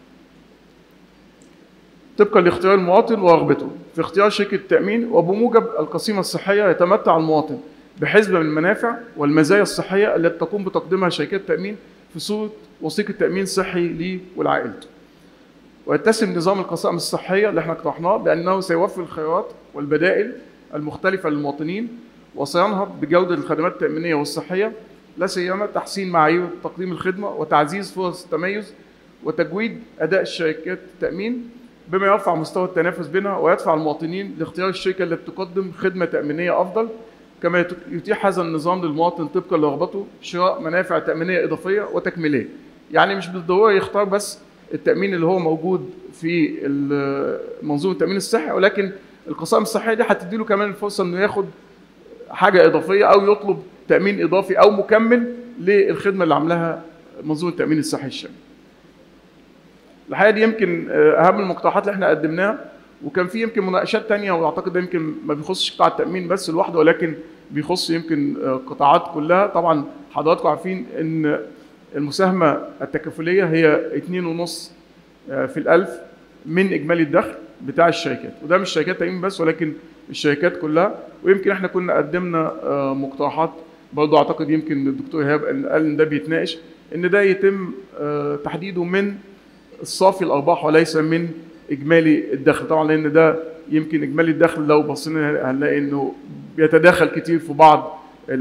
طبقا لاختيار المواطن ورغبته في اختيار شركة التأمين. وبموجب القسيمة الصحية يتمتع المواطن بحزمة من المنافع والمزايا الصحية التي تقوم بتقديمها شركات التأمين في صورة وثيقة تأمين صحي ليه ولعائلته. ويتسم نظام القسائم الصحية اللي احنا اقترحناه بأنه سيوفر الخيارات والبدائل المختلفة للمواطنين، وسينهض بجودة الخدمات التأمينية والصحية، لا سيما تحسين معايير تقديم الخدمة وتعزيز فرص التميز وتجويد أداء الشركات التأمين، بما يرفع مستوى التنافس بينها ويدفع المواطنين لاختيار الشركة التي تقدم خدمة تأمينية أفضل. كما يتيح هذا النظام للمواطن طبقا لرغبته شراء منافع تأمينية إضافية وتكميلية. يعني مش بالضرورة يختار بس التأمين اللي هو موجود في منظومة التأمين الصحي، ولكن القسائم الصحية دي هتديله كمان الفرصة إنه ياخد حاجة إضافية أو يطلب تأمين إضافي أو مكمل للخدمة اللي عاملاها منظومة التأمين الصحي الشامل. الحقيقة دي يمكن أهم المقترحات اللي احنا قدمناها، وكان في يمكن مناقشات تانية، واعتقد ده يمكن ما بيخصش قطاع التأمين بس لوحده، ولكن بيخص يمكن قطاعات كلها. طبعا حضراتكم عارفين ان المساهمة التكافلية هي 2.5 في الألف من إجمالي الدخل بتاع الشركات، وده مش شركات تأمين بس ولكن الشركات كلها. ويمكن احنا كنا قدمنا مقترحات برضه، اعتقد يمكن الدكتور ايهاب قال ان ده بيتناقش ان ده يتم تحديده من الصافي الأرباح وليس من إجمالي الدخل. طبعا لأن ده يمكن إجمالي الدخل لو بصينا هنلاقي إنه بيتداخل كتير في بعض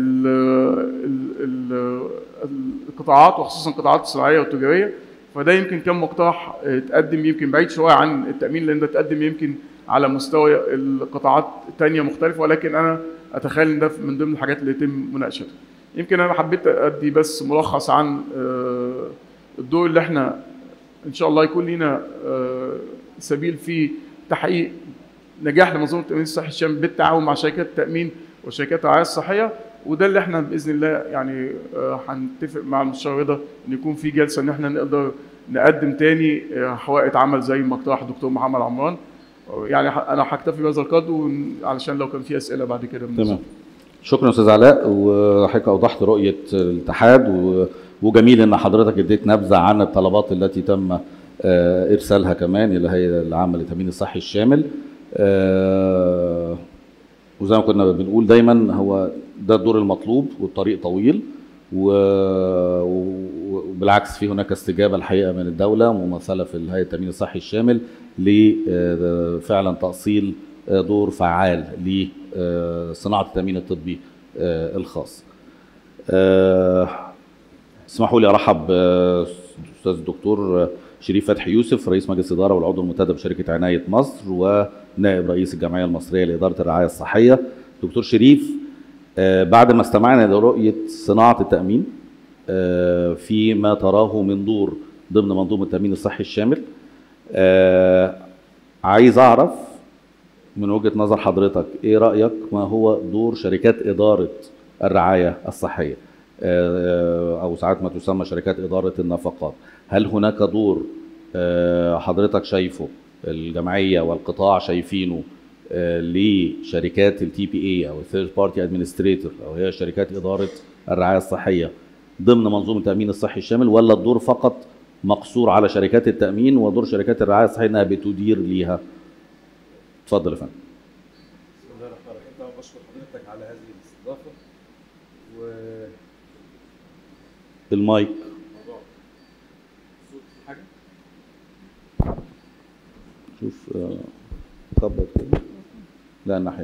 القطاعات، وخصوصا القطاعات الصناعية والتجارية. فده يمكن كان مقترح اتقدم يمكن بعيد شوية عن التأمين، لأن ده اتقدم يمكن على مستوى القطاعات تانية مختلفة، ولكن أنا أتخيل إن ده من ضمن الحاجات اللي يتم مناقشتها. يمكن أنا حبيت أدي بس ملخص عن الدور اللي احنا إن شاء الله يكون لنا سبيل في تحقيق نجاح لمنظومة التأمين الصحي الشامل بالتعاون مع شركات التأمين وشركات الرعاية الصحية. وده اللي احنا بإذن الله يعني هنتفق مع المستشار رضا إن يكون في جلسة إن احنا نقدر نقدم تاني حوائط عمل زي ما اقترح الدكتور محمد عمران، يعني انا هكتفي بهذا القدر علشان لو كان في اسئله بعد كده. تمام. شكرا استاذ علاء، وحضرتك اوضحت رؤيه الاتحاد، وجميل ان حضرتك اديت نبذه عن الطلبات التي تم ارسالها كمان الى الهيئه العامه للتامين الصحي الشامل. وزي ما كنا بنقول دايما هو ده الدور المطلوب والطريق طويل، وبالعكس في هناك استجابه الحقيقه من الدوله ممثله في الهيئه التامين الصحي الشامل لفعلا تاصيل دور فعال لصناعه التامين الطبي الخاص. اسمحوا لي ارحب باستاذ الدكتور شريف فتحي يوسف، رئيس مجلس الاداره والعضو المنتدب بشركه عنايه مصر ونائب رئيس الجمعيه المصريه لاداره الرعايه الصحيه. دكتور شريف، بعد ما استمعنا لرؤيه صناعه التامين فيما تراه من دور ضمن منظومه التامين الصحي الشامل، عايز اعرف من وجهه نظر حضرتك ايه رايك ما هو دور شركات اداره الرعايه الصحيه او ساعات ما تسمى شركات اداره النفقات؟ هل هناك دور حضرتك شايفه الجمعيه والقطاع شايفينه لشركات التي بي اي او الثيرد بارتي ادمنستريتور او هي شركات اداره الرعايه الصحيه ضمن منظومه التامين الصحي الشامل، ولا الدور فقط مقصور على شركات التامين ودور شركات الرعايه الصحيه انها بتدير ليها؟ اتفضل يا فندم. بسم الله الرحمن الرحيم. طبعا بشكر حضرتك على هذه الاستضافه. المايك صوت في حاجه؟ شوف خبط كده. لا الناحيه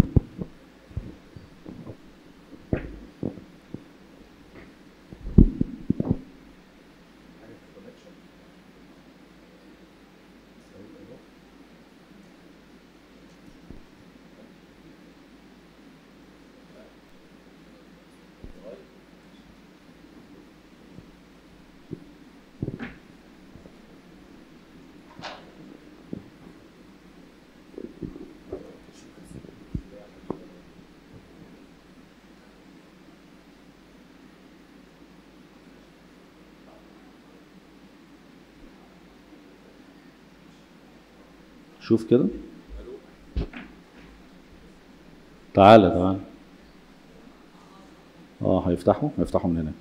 شوف كده. تعالى هيفتحوا من هناك.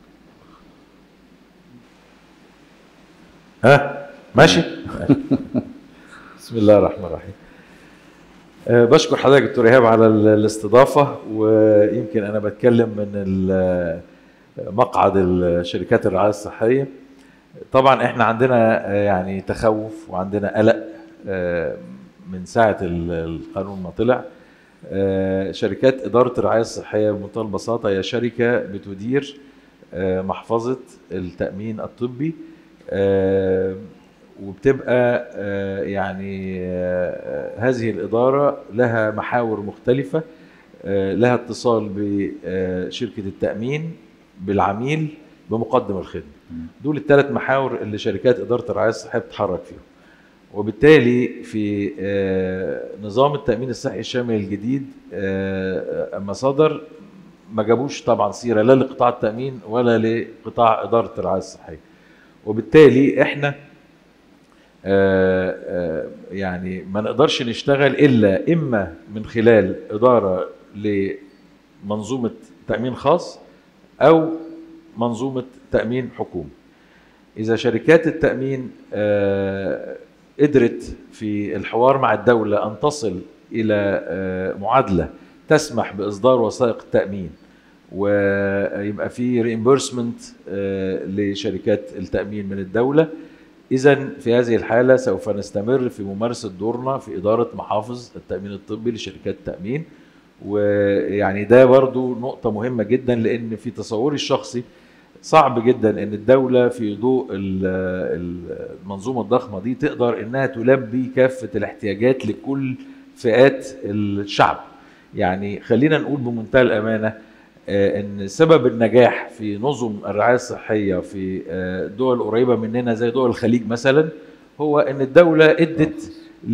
ها ماشي. بسم الله الرحمن الرحيم. بشكر حضرتك دكتور ايهاب على الاستضافه، ويمكن انا بتكلم من مقعد الشركات الرعايه الصحيه. طبعا احنا عندنا يعني تخوف وعندنا قلق من ساعه القانون ما طلع. شركات اداره الرعايه الصحيه بمنتهى البساطه هي شركه بتدير محفظه التامين الطبي، وبتبقى يعني هذه الاداره لها محاور مختلفه، لها اتصال بشركه التامين بالعميل بمقدم الخدمه. دول الثلاث محاور اللي شركات اداره الرعايه الصحيه بتتحرك فيهم. وبالتالي في نظام التامين الصحي الشامل الجديد اما صدر ما جابوش طبعا سيره لا لقطاع التامين ولا لقطاع اداره الرعايه الصحيه. وبالتالي احنا يعني ما نقدرش نشتغل الا اما من خلال اداره لمنظومه تامين خاص او منظومه تامين حكومي. اذا شركات التامين قدرت في الحوار مع الدوله ان تصل الى معادله تسمح باصدار وثائق التامين ويبقى في ريمبرسمنت لشركات التامين من الدوله، اذا في هذه الحاله سوف نستمر في ممارسه دورنا في اداره محافظ التامين الطبي لشركات التامين. ويعني ده برضو نقطه مهمه جدا، لان في تصوري الشخصي صعب جدا ان الدوله في ضوء المنظومه الضخمه دي تقدر انها تلبي كافه الاحتياجات لكل فئات الشعب. يعني خلينا نقول بمنتهى الامانه ان سبب النجاح في نظم الرعايه الصحيه في دول قريبه مننا زي دول الخليج مثلا هو ان الدوله ادت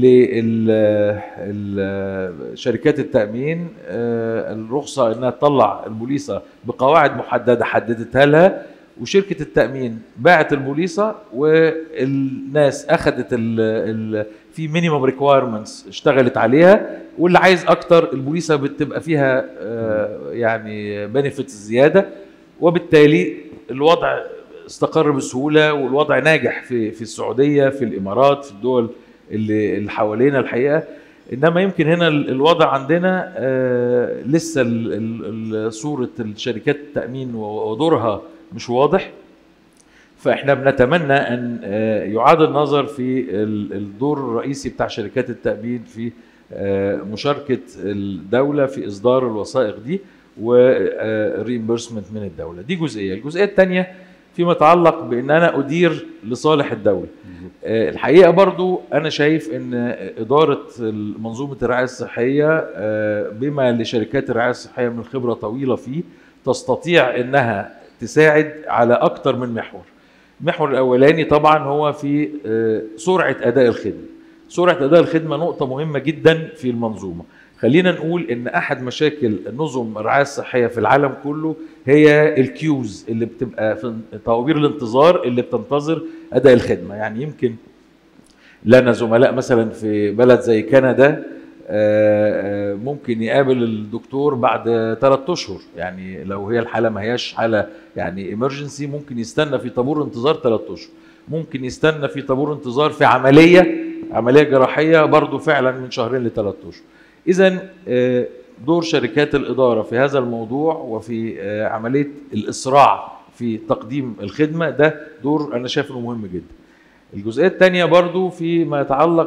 لشركات التامين الرخصه انها تطلع البوليصه بقواعد محدده حددتها لها، وشركه التامين باعت البوليصه والناس اخذت في مينيمم ريكوايرمنتس اشتغلت عليها، واللي عايز اكتر البوليسه بتبقى فيها يعني بنفيتس زياده، وبالتالي الوضع استقر بسهوله، والوضع ناجح في السعوديه، في الامارات، في الدول اللي حوالينا الحقيقه. انما يمكن هنا الوضع عندنا لسه صوره الشركات التامين ودورها مش واضح. فاحنا بنتمنى ان يعاد النظر في الدور الرئيسي بتاع شركات التامين في مشاركه الدوله في اصدار الوثائق دي وريمبرسمنت من الدوله. دي جزئيه. الجزئيه الثانيه فيما يتعلق بان انا ادير لصالح الدوله. الحقيقه برضو انا شايف ان اداره منظومه الرعايه الصحيه بما لشركات الرعايه الصحيه من خبره طويله فيه تستطيع انها تساعد على اكتر من محور. المحور الاولاني طبعا هو في سرعه اداء الخدمه. سرعه اداء الخدمه نقطه مهمه جدا في المنظومه. خلينا نقول ان احد مشاكل نظم الرعايه الصحيه في العالم كله هي الكيوز اللي بتبقى في طوابير الانتظار اللي بتنتظر اداء الخدمه. يعني يمكن لنا زملاء مثلا في بلد زي كندا ممكن يقابل الدكتور بعد 3 اشهر، يعني لو هي الحاله ما هياش حاله يعني ايمرجنسي ممكن يستنى في طابور انتظار 3 اشهر، ممكن يستنى في طابور انتظار في عمليه جراحيه برضو فعلا من 2 ل 3 اشهر. اذا دور شركات الاداره في هذا الموضوع وفي عمليه الاسراع في تقديم الخدمه ده دور انا شايف انه مهم جدا. الجزئيه الثانيه برضو فيما يتعلق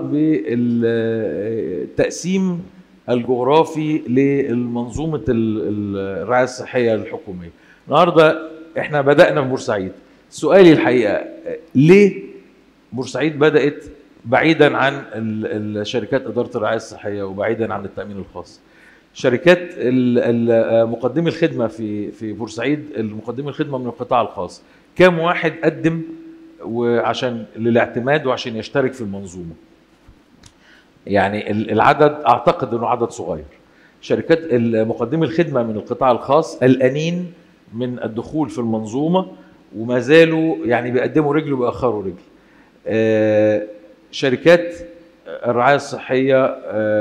بالتقسيم الجغرافي لمنظومه الرعايه الصحيه الحكوميه. النهارده احنا بدانا في بورسعيد. سؤالي الحقيقه ليه بورسعيد بدات بعيدا عن شركات اداره الرعايه الصحيه وبعيدا عن التامين الخاص؟ شركات مقدمي الخدمه في بورسعيد، المقدمي الخدمه من القطاع الخاص، كم واحد قدم وعشان للاعتماد وعشان يشترك في المنظومه؟ يعني العدد اعتقد انه عدد صغير. شركات مقدمي الخدمه من القطاع الخاص قلقانين من الدخول في المنظومه وما زالوا يعني بيقدموا رجل وبيأخروا رجل. شركات الرعايه الصحيه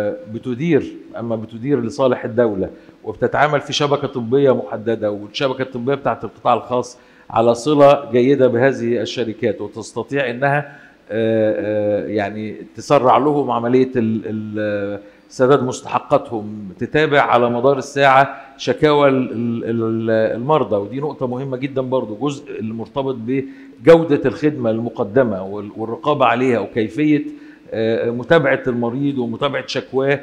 بتدير لصالح الدوله وبتتعامل في شبكه طبيه محدده، والشبكه الطبيه بتاعت القطاع الخاص على صله جيده بهذه الشركات، وتستطيع انها يعني تسرع لهم عمليه سداد مستحقاتهم، تتابع على مدار الساعه شكاوى المرضى، ودي نقطه مهمه جدا برضو، جزء المرتبط بجوده الخدمه المقدمه والرقابه عليها وكيفيه متابعه المريض ومتابعه شكواه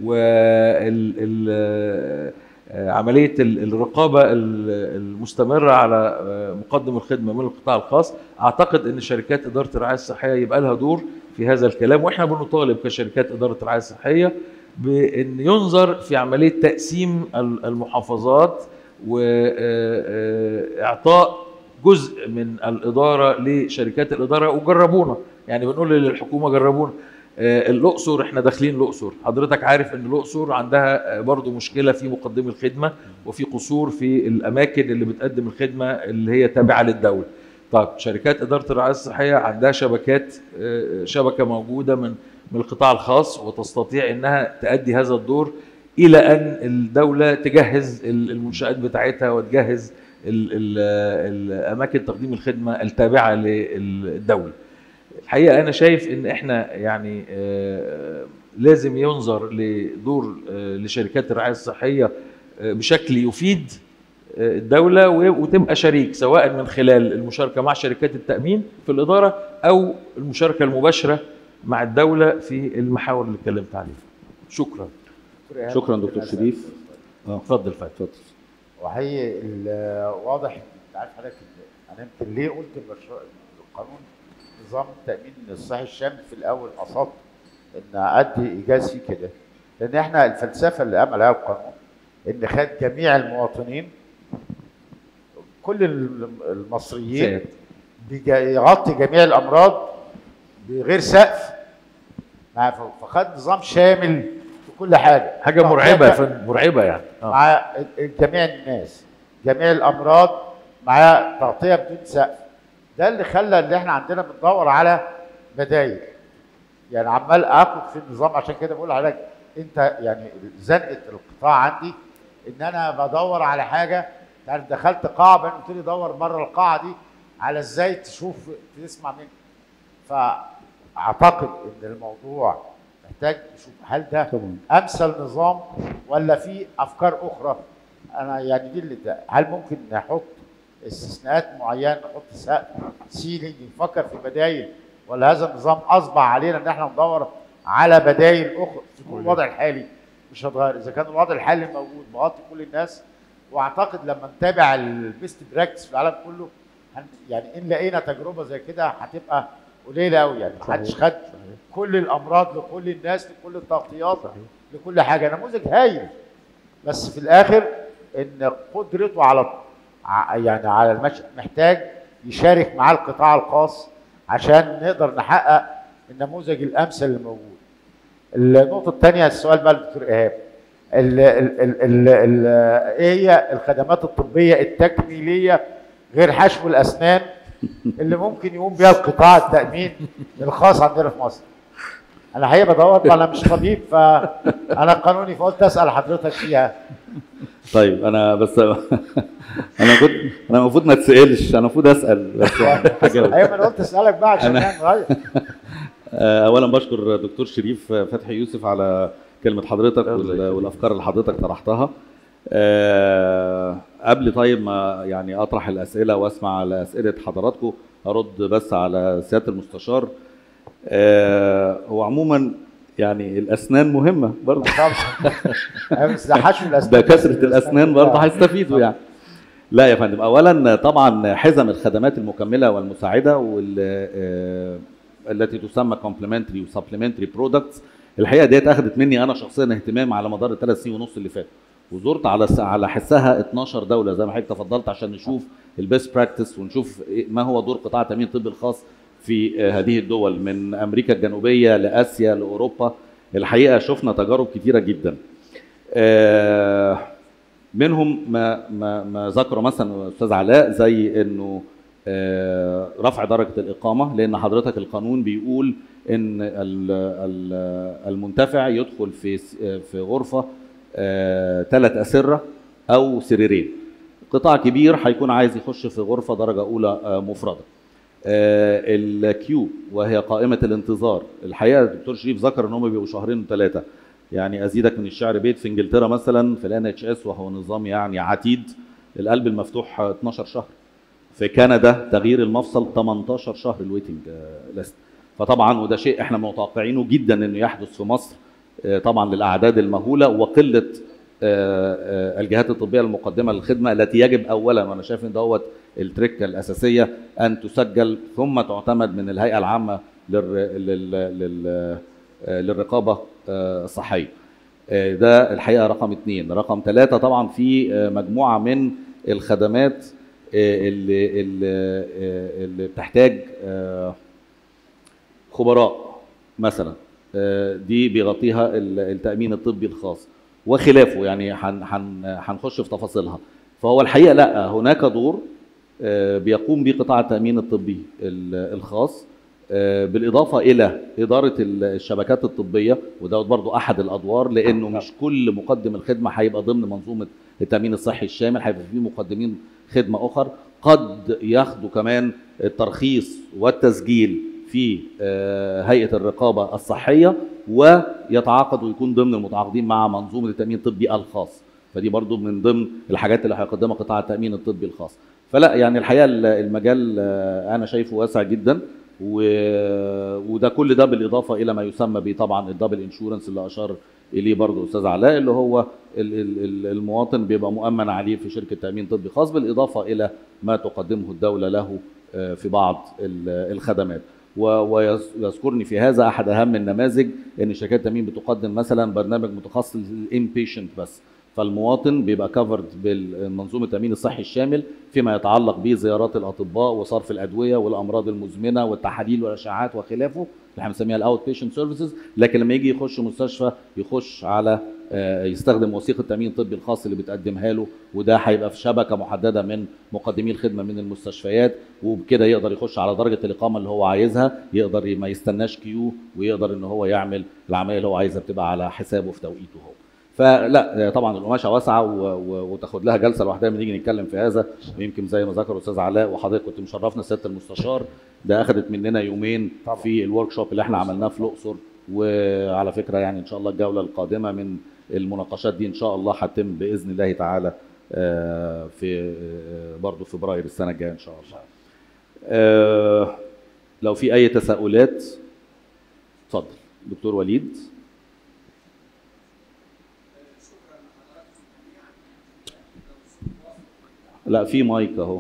عمليه الرقابه المستمره على مقدم الخدمه من القطاع الخاص. اعتقد ان شركات اداره الرعايه الصحيه يبقى لها دور في هذا الكلام، واحنا بنطالب كشركات اداره الرعايه الصحيه بان ينظر في عمليه تقسيم المحافظات واعطاء جزء من الاداره لشركات الاداره. وجربونا، يعني بنقول للحكومه جربونا. الاقصر احنا داخلين الاقصر، حضرتك عارف ان الاقصر عندها برضو مشكله في مقدمي الخدمه وفي قصور في الاماكن اللي بتقدم الخدمه اللي هي تابعه للدوله. طيب شركات اداره الرعايه الصحيه عندها شبكه موجوده من القطاع الخاص وتستطيع انها تؤدي هذا الدور الى ان الدوله تجهز المنشات بتاعتها وتجهز الاماكن تقديم الخدمه التابعه للدوله. الحقيقه انا شايف ان احنا يعني لازم ينظر لدور لشركات الرعايه الصحيه بشكل يفيد الدوله وتبقى شريك، سواء من خلال المشاركه مع شركات التامين في الاداره او المشاركه المباشره مع الدوله في المحاور اللي اتكلمت عليها. شكرا. شكرا دكتور شريف. اتفضل اتفضل. وحقيقي واضح انت عارف حضرتك انا يمكن ليه قلت المشروع القانون نظام التامين الصحي الشامل في الاول قصدت ان ادي ايجاز فيه كده، لان احنا الفلسفه اللي قام عليها القانون ان خد جميع المواطنين كل المصريين يغطي جميع الامراض بغير سقف، فخد نظام شامل في كل حاجه مرعبه يعني مع جميع الناس جميع الامراض مع تغطيه بدون سقف. ده اللي خلى ان احنا عندنا بندور على بدايل، يعني عمال اخد في النظام. عشان كده بقول لحضرتك انت يعني زنقه القطاع عندي ان انا بدور على حاجه. تعرف دخلت قاعه بقى قلت لي دور بره القاعه دي على ازاي تشوف تسمع مني. فاعتقد ان الموضوع محتاج نشوف هل ده امثل نظام ولا في افكار اخرى. انا يعني دي اللي ده. هل ممكن نحط استثناءات معينه، نحط سقف سيلينج، نفكر في بدايل، ولا هذا النظام اصبح علينا ان احنا ندور على بدايل اخرى؟ تكون الوضع الحالي مش هتغير. اذا كان الوضع الحالي موجود مغطي كل الناس، واعتقد لما نتابع البيست براكتس في العالم كله يعني ان لقينا تجربه زي كده هتبقى قليله قوي. يعني محدش خد كل الامراض لكل الناس لكل التغطيات لكل حاجه. نموذج هايل، بس في الاخر ان قدرته على يعني على المشي محتاج يشارك مع القطاع الخاص عشان نقدر نحقق النموذج الامثل اللي موجود. النقطه الثانيه، السؤال بقى للدكتور ايهاب، ايه هي الخدمات الطبيه التكميليه غير حشو الاسنان اللي ممكن يقوم بها القطاع التامين الخاص عندنا في مصر؟ انا حقيقه بدور، انا مش طبيب فانا قانوني، فقلت اسال حضرتك فيها. طيب انا بس انا المفروض ما تسالش، انا المفروض اسال بس. ايوه انا قلت اسالك بقى عشان نغير. اولا بشكر دكتور شريف فتحي يوسف على كلمه حضرتك والافكار اللي حضرتك طرحتها. قبل طيب ما يعني اطرح الاسئله واسمع على اسئله حضراتكم، ارد بس على سياده المستشار. هو عموما يعني الاسنان مهمه برضه. بس ده حشو الاسنان، ده كثره الاسنان برضه هيستفيدوا يعني. لا يا فندم، اولا طبعا حزم الخدمات المكمله والمساعده التي تسمى كومبلمنتري وسبلمنتري برودكتس، الحقيقه ديت اخذت مني انا شخصيا اهتمام على مدار ال3 سنين ونص اللي فاتوا، وزرت على حسها 12 دوله زي ما حضرتك تفضلت عشان نشوف البيست براكتس ونشوف ما هو دور قطاع التامين الطبي الخاص في هذه الدول، من امريكا الجنوبيه لاسيا لاوروبا. الحقيقه شفنا تجارب كثيره جدا. منهم ما ذكره مثلا الاستاذ علاء، زي انه رفع درجه الاقامه، لان حضرتك القانون بيقول ان المنتفع يدخل في غرفه 3 أسرة او سريرين. قطاع كبير هيكون عايز يخش في غرفه درجه اولى مفرده. الكيو وهي قائمه الانتظار، الحقيقه الدكتور شريف ذكر ان هم بيبقوا 2 و3. يعني ازيدك من الشعر بيت، في انجلترا مثلا في الNHS وهو نظام يعني عتيد، القلب المفتوح 12 شهر. في كندا تغيير المفصل 18 شهر الويتنج ليست. فطبعا وده شيء احنا متوقعينه جدا انه يحدث في مصر، طبعا للاعداد المهوله وقله الجهات الطبيه المقدمه للخدمه، التي يجب اولا، وانا شايف ان دوت التركه الاساسيه، ان تسجل ثم تعتمد من الهيئه العامه للرقابه الصحيه. ده الحقيقه رقم 2. رقم 3 طبعا في مجموعه من الخدمات اللي بتحتاج خبراء مثلا، دي بيغطيها التامين الطبي الخاص وخلافه، يعني هنخش في تفاصيلها. فهو الحقيقه لا، هناك دور بيقوم به قطاع التامين الطبي الخاص، بالاضافه الى اداره الشبكات الطبيه، وده برضو احد الادوار، لانه مش كل مقدم الخدمه هيبقى ضمن منظومه التامين الصحي الشامل، هيبقى في مقدمين خدمه اخر قد ياخدوا كمان الترخيص والتسجيل في هيئه الرقابه الصحيه، ويتعاقد ويكون ضمن المتعاقدين مع منظومه التامين الطبي الخاص. فدي برضو من ضمن الحاجات اللي هيقدمها قطاع التامين الطبي الخاص. فلا يعني الحقيقه المجال انا شايفه واسع جدا، وده كل ده بالاضافه الى ما يسمى به طبعا الدبل انشورنس اللي اشار اليه برضه الاستاذ علاء، اللي هو المواطن بيبقى مؤمن عليه في شركه تامين طبي خاص، بالاضافه الى ما تقدمه الدوله له في بعض الخدمات. ويذكرني في هذا احد اهم النماذج ان شركات التامين بتقدم مثلا برنامج متخصص للانبيشنت بس، فالمواطن بيبقى كفرد بالمنظومه التامين الصحي الشامل فيما يتعلق بزيارات الاطباء وصرف الادويه والامراض المزمنه والتحاليل والاشعاعات وخلافه، اللي احنا بنسميها الاوت بيشنت سيرفيسز. لكن لما يجي يخش مستشفى يخش على يستخدم وثيقه التامين الطبي الخاص اللي بتقدمها له، وده هيبقى في شبكه محدده من مقدمي الخدمه من المستشفيات، وبكده يقدر يخش على درجه الاقامه اللي هو عايزها، يقدر ما يستناش كيو، ويقدر ان هو يعمل العمليه اللي هو عايزها بتبقى على حسابه في توقيته هو. فلا طبعا القماشه واسعه وتاخد لها جلسه لوحدها بنيجي نتكلم في هذا، ويمكن زي ما ذكر الاستاذ علاء وحضرتك كنت مشرفنا سياده المستشار، ده اخذت مننا يومين طبعا في الورك شوب اللي احنا عملناه في الاقصر. وعلى فكره يعني ان شاء الله الجوله القادمه من المناقشات دي ان شاء الله هتتم باذن الله تعالى في برضه فبراير السنه الجايه ان شاء الله. لو في اي تساؤلات اتفضل دكتور وليد. لا في مايك اهو.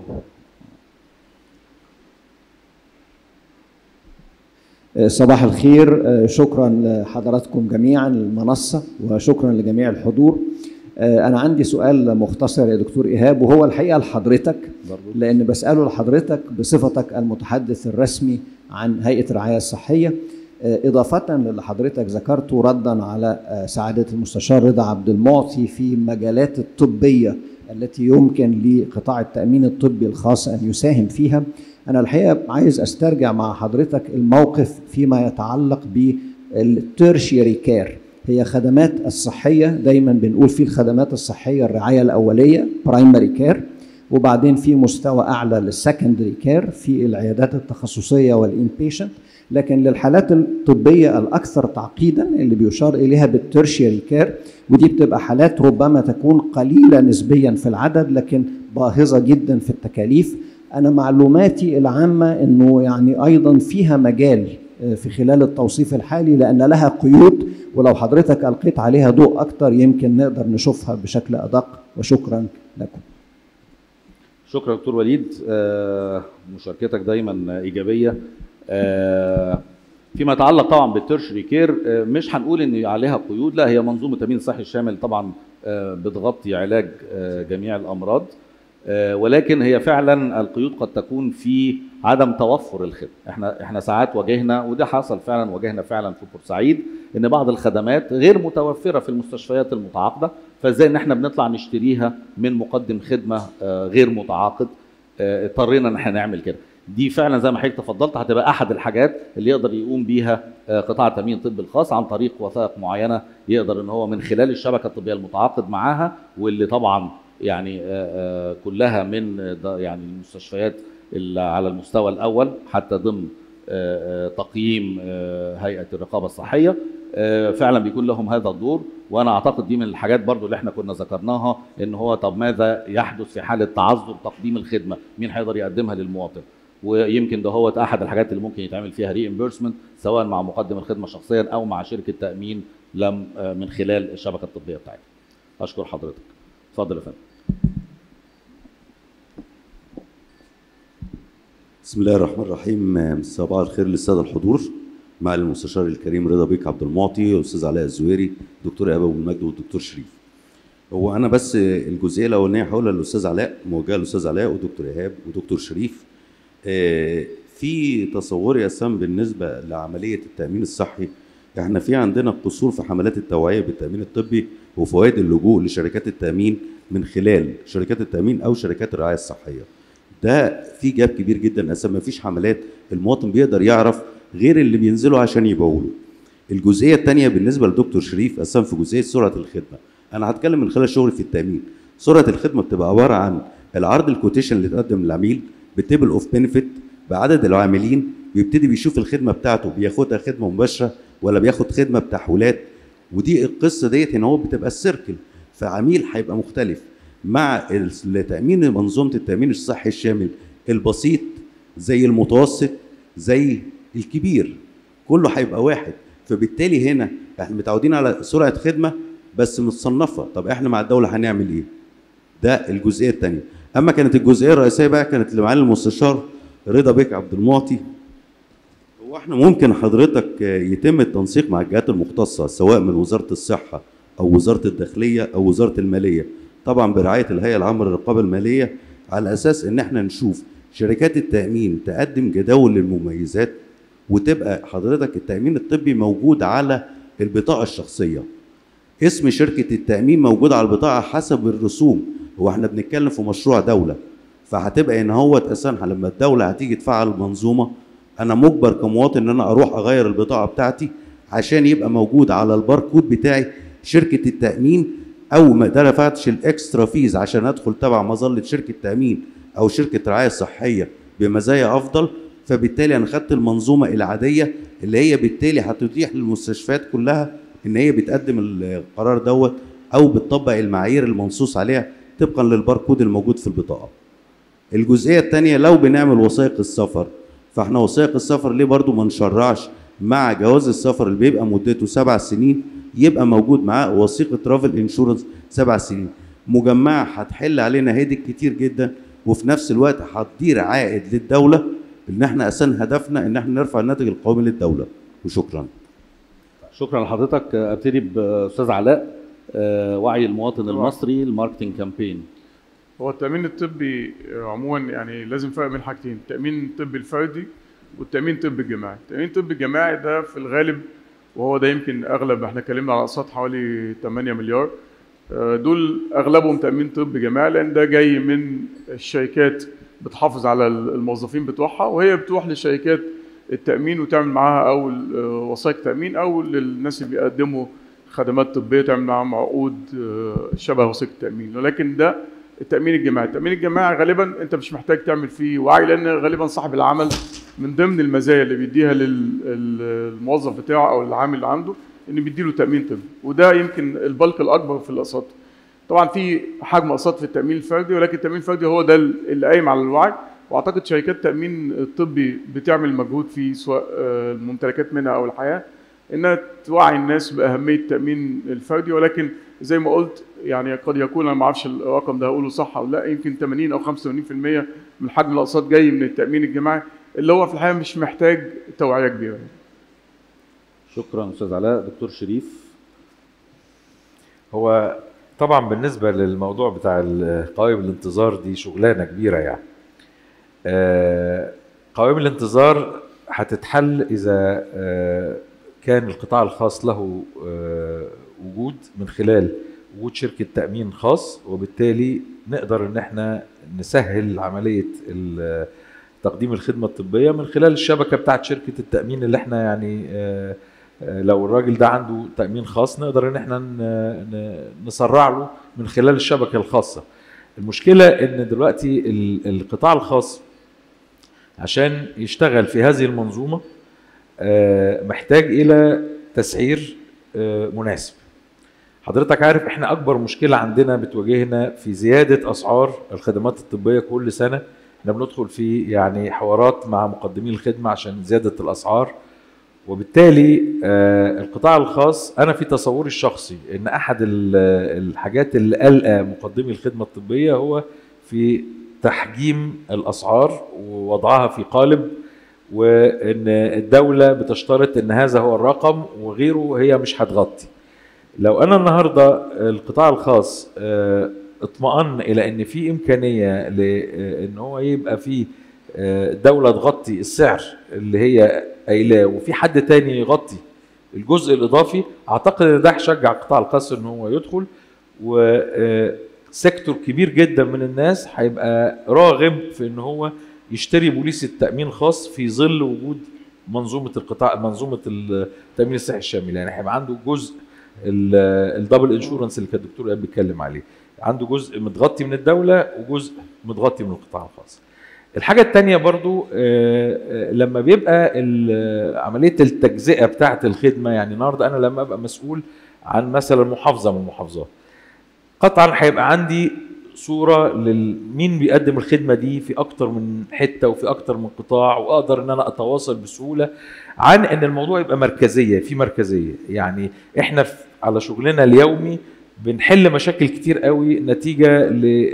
صباح الخير، شكرا لحضراتكم جميعا المنصة وشكرا لجميع الحضور. أنا عندي سؤال مختصر يا دكتور إيهاب، وهو الحقيقة لحضرتك لأن بسأله لحضرتك بصفتك المتحدث الرسمي عن هيئة الرعاية الصحية، إضافة للي حضرتك ذكرته ردا على سعادة المستشار رضا عبد المعطي في مجالات الطبية التي يمكن لقطاع التأمين الطبي الخاص أن يساهم فيها. أنا الحقيقة عايز أسترجع مع حضرتك الموقف فيما يتعلق بالتيرشيري كير، هي خدمات الصحية، دايما بنقول في الخدمات الصحية الرعاية الأولية برايمري كير، وبعدين في مستوى أعلى للسكندري كير في العيادات التخصصية والإنبيشنت، لكن للحالات الطبية الأكثر تعقيدا اللي بيشار إليها بالتيرشيري كير، ودي بتبقى حالات ربما تكون قليلة نسبيا في العدد لكن باهظة جدا في التكاليف. أنا معلوماتي العامة أنه يعني أيضا فيها مجال في خلال التوصيف الحالي لأن لها قيود، ولو حضرتك ألقيت عليها ضوء أكتر يمكن نقدر نشوفها بشكل أدق، وشكرا لكم. شكرا دكتور وليد، مشاركتك دايما إيجابية. فيما يتعلق طبعا بالتيرشري كير مش هنقول ان عليها قيود، لا هي منظومه التامين الصحي الشامل طبعا بتغطي علاج جميع الامراض، ولكن هي فعلا القيود قد تكون في عدم توفر الخدمه. احنا ساعات واجهنا، وده حصل فعلا، واجهنا فعلا في بورسعيد ان بعض الخدمات غير متوفره في المستشفيات المتعاقده، فازاي ان احنا بنطلع نشتريها من مقدم خدمه غير متعاقد، اضطرينا ان احنا نعمل كده. دي فعلا زي ما حضرتك تفضلت هتبقى احد الحاجات اللي يقدر يقوم بيها قطاع التامين الطبي الخاص عن طريق وثائق معينه يقدر ان هو من خلال الشبكه الطبيه المتعاقد معاها، واللي طبعا يعني كلها من يعني المستشفيات اللي على المستوى الاول حتى ضمن تقييم هيئه الرقابه الصحيه، فعلا بيكون لهم هذا الدور. وانا اعتقد دي من الحاجات برضو اللي احنا كنا ذكرناها، ان هو طب ماذا يحدث في حاله تعذر تقديم الخدمه؟ مين هيقدر يقدمها للمواطن؟ ويمكن ده هو احد الحاجات اللي ممكن يتعمل فيها ريمبيرسمنت سواء مع مقدم الخدمه شخصيا او مع شركه تامين من خلال الشبكه الطبيه بتاعتها. اشكر حضرتك. اتفضل يا فندم. بسم الله الرحمن الرحيم. صباح الخير للساده الحضور، مع المستشار الكريم رضا بيك عبد المعطي والاستاذ علاء الزويري، دكتور ايهاب ابو المجد والدكتور شريف. هو انا بس الجزئيه الاولانيه هقولها للاستاذ علاء، موجهه للاستاذ علاء ودكتور ايهاب ودكتور شريف. في تصوري يا سام بالنسبه لعمليه التامين الصحي، احنا في عندنا قصور في حملات التوعيه بالتامين الطبي وفوائد اللجوء لشركات التامين من خلال شركات التامين او شركات الرعايه الصحيه. ده في جاب كبير جدا، اساسا ما فيش حملات المواطن بيقدر يعرف غير اللي بينزلوا عشان يبيعوا له. الجزئيه الثانيه بالنسبه لدكتور شريف اساسا في جزئيه سرعه الخدمه، انا هتكلم من خلال شغلي في التامين. سرعه الخدمه بتبقى عباره عن العرض الكوتيشن اللي اتقدم للعميل بالتيبل اوف بنفيت بعدد العاملين، بيبتدي بيشوف الخدمه بتاعته بياخدها خدمه مباشره ولا بياخد خدمه بتحويلات، ودي القصه ديت ان هو بتبقى السيركل، فعميل هيبقى مختلف. مع تامين منظومه التامين الصحي الشامل البسيط زي المتوسط زي الكبير كله هيبقى واحد، فبالتالي هنا احنا متعودين على سرعه خدمه بس متصنفه. طب احنا مع الدوله هنعمل ايه؟ ده الجزئيه الثانيه. اما كانت الجزئيه الرئيسيه بقى كانت لمعالي المستشار رضا بيك عبد المعطي. هو احنا ممكن حضرتك يتم التنسيق مع الجهات المختصه سواء من وزاره الصحه او وزاره الداخليه او وزاره الماليه، طبعا برعايه الهيئه العامه للرقابه الماليه، على اساس ان احنا نشوف شركات التامين تقدم جداول للمميزات، وتبقى حضرتك التامين الطبي موجود على البطاقه الشخصيه. اسم شركه التامين موجود على البطاقه حسب الرسوم. هو احنا بنتكلم في مشروع دوله، فهتبقى ان هو اساسا لما الدوله هتيجي تفعل المنظومه انا مجبر كمواطن ان انا اروح اغير البطاقه بتاعتي عشان يبقى موجود على الباركود بتاعي شركه التامين، او ما دفعتش الاكسترا فيز عشان ادخل تبع مظله شركه تامين او شركه رعايه صحيه بمزايا افضل. فبالتالي انا خدت المنظومه العاديه اللي هي بالتالي هتتيح للمستشفيات كلها ان هي بتقدم القرار دوت او بتطبق المعايير المنصوص عليها طبقا للباركود الموجود في البطاقه. الجزئيه الثانيه لو بنعمل وثائق السفر، فاحنا وثائق السفر ليه برضو ما نشرعش مع جواز السفر اللي بيبقى مدته 7 سنين يبقى موجود معاه وثيقه ترافل انشورنس 7 سنين مجمعه، هتحل علينا هيدك كتير جدا، وفي نفس الوقت هتدير عائد للدوله، ان احنا اساسا هدفنا ان احنا نرفع الناتج القومي للدوله. وشكرا. شكرا لحضرتك. ابتدي باستاذ علاء، وعي المواطن المصري، الماركتنج كامبين. هو التأمين الطبي عموما يعني لازم فرق بين حاجتين، التأمين الطبي الفردي والتأمين الطبي الجماعي. التأمين الطبي الجماعي ده في الغالب، وهو ده يمكن أغلب، احنا اتكلمنا على أقساط حوالي 8 مليار، دول أغلبهم تأمين طبي جماعي، لأن ده جاي من الشركات بتحافظ على الموظفين بتوعها، وهي بتروح لشركات التأمين وتعمل معاها أو وثائق تأمين أو للناس اللي بيقدموا خدمات طبية تعمل معاهم عقود شبه وثيقة التأمين. ولكن ده التأمين الجماعي. التأمين الجماعي غالبا أنت مش محتاج تعمل فيه وعي، لأن غالبا صاحب العمل من ضمن المزايا اللي بيديها للموظف بتاعه أو العامل اللي عنده إن بيديله تأمين طبي، وده يمكن البلك الأكبر في الأقساط. طبعا في حجم أقساط في التأمين الفردي، ولكن التأمين الفردي هو ده اللي قايم على الوعي، واعتقد شركات التأمين الطبي بتعمل مجهود فيه سواء الممتلكات منها او الحياه انها توعي الناس باهميه التأمين الفردي. ولكن زي ما قلت يعني قد يكون، انا ما اعرفش الرقم ده هقوله صح او لا، يمكن 80 او 85% من حجم الاقساط جاي من التأمين الجماعي اللي هو في الحقيقه مش محتاج توعيه كبيره. شكرا استاذ علاء. دكتور شريف. هو طبعا بالنسبه للموضوع بتاع قوائم الانتظار دي شغلانه كبيره يعني. قوائم الانتظار هتتحل إذا كان القطاع الخاص له وجود من خلال وجود شركة تأمين خاص، وبالتالي نقدر إن احنا نسهل عملية تقديم الخدمة الطبية من خلال الشبكة بتاعت شركة التأمين اللي احنا يعني لو الراجل ده عنده تأمين خاص نقدر إن احنا نسرع له من خلال الشبكة الخاصة. المشكلة إن دلوقتي القطاع الخاص عشان يشتغل في هذه المنظومة محتاج إلى تسعير مناسب. حضرتك عارف احنا أكبر مشكلة عندنا بتواجهنا في زيادة أسعار الخدمات الطبية كل سنة. احنا بندخل في يعني حوارات مع مقدمين الخدمة عشان زيادة الأسعار، وبالتالي القطاع الخاص أنا في تصوري الشخصي إن أحد الحاجات اللي قلقة مقدمي الخدمة الطبية هو في تحجيم الأسعار ووضعها في قالب، وإن الدولة بتشترط إن هذا هو الرقم وغيره هي مش هتغطي. لو أنا النهاردة القطاع الخاص اطمأن إلى إن في إمكانية لإن هو يبقى في دولة تغطي السعر اللي هي قايلاه وفي حد تاني يغطي الجزء الإضافي، أعتقد إن ده هيشجع القطاع الخاص إن هو يدخل، وسيكتور كبير جدا من الناس هيبقى راغب في إن هو يشتري بوليصة تأمين خاص في ظل وجود منظومة التأمين الصحي الشامل. يعني هيبقى عنده جزء الدبل انشورنس اللي كان الدكتور ايهاب بيتكلم عليه، عنده جزء متغطي من الدولة وجزء متغطي من القطاع الخاص. الحاجة التانية برضو لما بيبقى عملية التجزئة بتاعة الخدمة، يعني النهاردة أنا لما أبقى مسؤول عن مثلا محافظة من المحافظات، قطعا هيبقى عندي صورة لمين بيقدم الخدمة دي في أكتر من حتة وفي أكتر من قطاع، وأقدر إن أنا أتواصل بسهولة عن إن الموضوع يبقى مركزية. يعني إحنا على شغلنا اليومي بنحل مشاكل كتير قوي نتيجة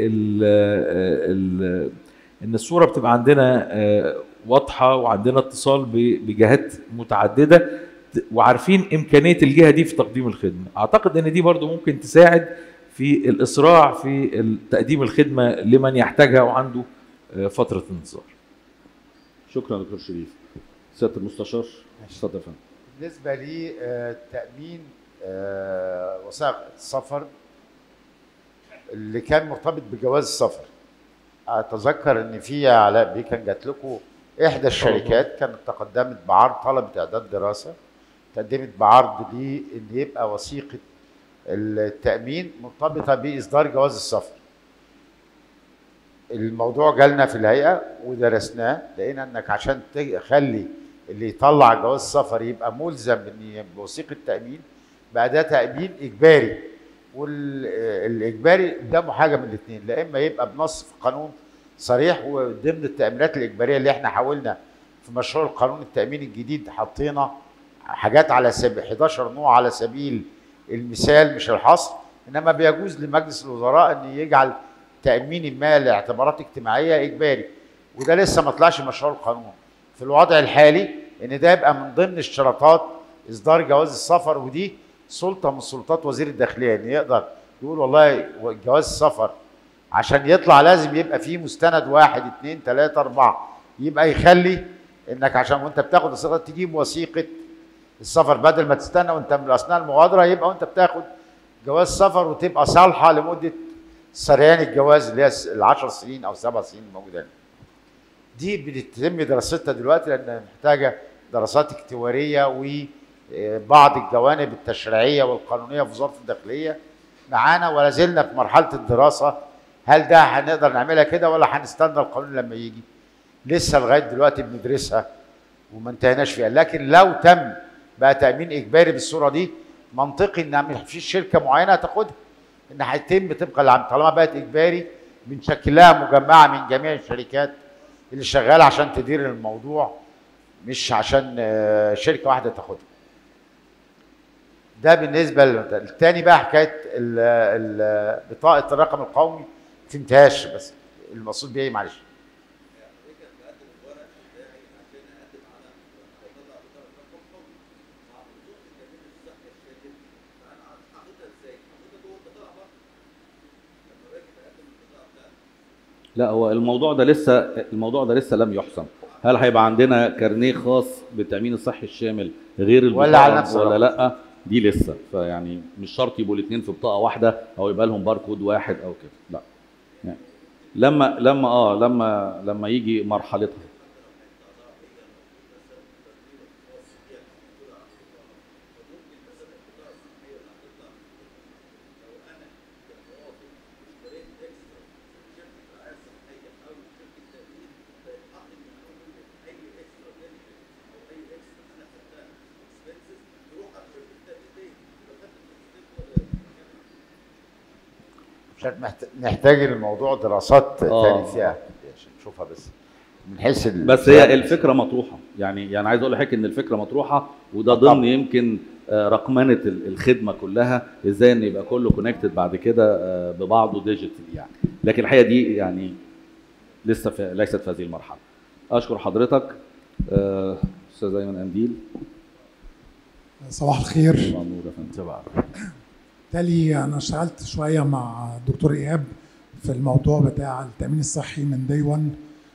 ان الصورة بتبقى عندنا واضحة وعندنا اتصال بجهات متعددة وعارفين امكانية الجهة دي في تقديم الخدمة. اعتقد ان دي برضو ممكن تساعد في الاسراع في تقديم الخدمة لمن يحتاجها وعنده فترة انتظار. شكرا دكتور شريف. سيادة المستشار اتفضل يا فندم. بالنسبة لي التأمين وثائق السفر اللي كان مرتبط بجواز السفر. اتذكر ان في علاء بيه كان جات لكم احدى الشركات كانت تقدمت بعرض، طلبت اعداد دراسه، قدمت بعرض ليه ان يبقى وثيقه التامين مرتبطه باصدار جواز السفر. الموضوع جالنا في الهيئه ودرسناه، لقينا انك عشان تخلي اللي يطلع جواز السفر يبقى ملزم بوثيقه تامين، بقى ده تامين اجباري، والاجباري قدامه حاجه من الاثنين، لا اما يبقى بنص في قانون صريح، وضمن التامينات الاجباريه اللي احنا حاولنا في مشروع القانون التامين الجديد حطينا حاجات على سبيل 11 نوع على سبيل المثال مش الحصر، انما بيجوز لمجلس الوزراء ان يجعل تامين ما لاعتبارات اجتماعيه اجباري، وده لسه ما طلعش مشروع القانون. في الوضع الحالي ان ده يبقى من ضمن اشتراطات اصدار جواز السفر، ودي سلطه من سلطات وزير الداخليه ان يقدر يقول والله جواز السفر عشان يطلع لازم يبقى فيه مستند 1 2 3 4، يبقى يخلي انك عشان وانت بتاخد الصيغه تجيب وثيقه السفر بدل ما تستنى وانت من اثناء المبادره، يبقى وانت بتاخد جواز سفر وتبقى صالحه لمده سريان الجواز اللي هي ال10 سنين او 7 سنين الموجوده. دي بتتم دراستها دلوقتي لان محتاجه دراسات اكتواريه وبعض الجوانب التشريعيه والقانونيه في وزاره الداخليه معانا، ولا زلنا في مرحله الدراسه هل ده هنقدر نعملها كده ولا هنستنى القانون لما يجي. لسه لغايه دلوقتي بندرسها وما انتهيناش فيها، لكن لو تم بقى تامين اجباري بالصوره دي منطقي ان مفيش شركه معينه هتاخدها، ان هيتم طبقا للعام. طالما بقت اجباري بنشكل لها مجمعه من جميع الشركات اللي شغاله عشان تدير الموضوع، مش عشان شركه واحده تاخدها. ده بالنسبه للتاني. بقى حكايه بطاقه الرقم القومي ما فهمتهاش، بس المقصود بيه ايه معلش؟ لا، هو الموضوع ده لسه لم يحسم. هل هيبقى عندنا كارنيه خاص بالتامين الصحي الشامل غير البطاقه ولا على نفس ولا لا؟ دي لسه، فيعني مش شرط يبقوا الاثنين في بطاقه واحده او يبقى لهم باركود واحد او كده، لا. يعني لما يجي مرحلتها. نحتاج الموضوع دراسات تاني فيها عشان نشوفها، بس من حيث بس هي الفكره مطروحه، يعني عايز اقول لحضرتك ان الفكره مطروحه، وده ضمن يمكن رقمنه الخدمه كلها، ازاي ان يبقى كله كونكتد بعد كده ببعضه ديجيتال يعني. لكن الحقيقه دي يعني لسه ليست في هذه المرحله. اشكر حضرتك استاذ ايمن قنديل. صباح الخير. صباح النور يا فندم. بالتالي انا اشتغلت شويه مع الدكتور ايهاب في الموضوع بتاع التامين الصحي من داي 1.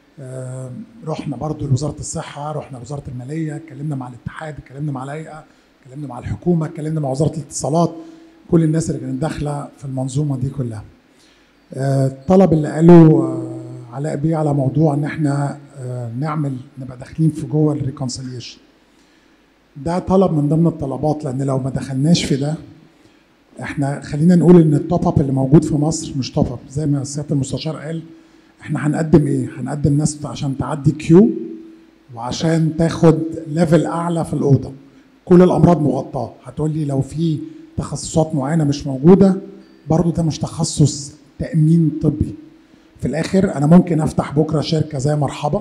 رحنا برضو لوزاره الصحه، رحنا لوزاره الماليه، اتكلمنا مع الاتحاد، اتكلمنا مع الهيئه، اتكلمنا مع الحكومه، اتكلمنا مع وزاره الاتصالات، كل الناس اللي كانت داخله في المنظومه دي كلها. الطلب اللي قاله علاء بيه على موضوع ان احنا نبقى داخلين في جوه الريكونسيليشن، ده طلب من ضمن الطلبات، لان لو ما دخلناش في ده احنا خلينا نقول ان التوب اب اللي موجود في مصر مش توب اب. زي ما سياده المستشار قال، احنا هنقدم ايه؟ هنقدم ناس عشان تعدي كيو وعشان تاخد ليفل اعلى في الاوضه. كل الامراض مغطاه. هتقول لي لو في تخصصات معينه مش موجوده، برضو ده مش تخصص تامين طبي. في الاخر انا ممكن افتح بكره شركه زي مرحبا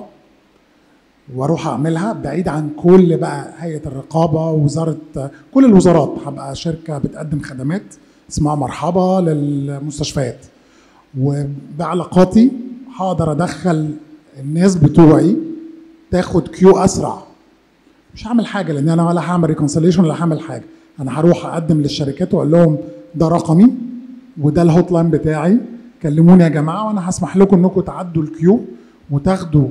واروح اعملها بعيد عن كل بقى هيئه الرقابه ووزاره، كل الوزارات. هبقى شركه بتقدم خدمات اسمها مرحبا للمستشفيات، وبعلاقاتي هقدر ادخل الناس بتوعي تاخد كيو اسرع. مش هعمل حاجه، لان انا ولا هعمل ريكونسيليشن ولا هعمل حاجه. انا هروح اقدم للشركات واقول لهم ده رقمي وده الهوت لاين بتاعي، كلموني يا جماعه وانا هسمح لكم انكم تعدوا الكيو وتاخدوا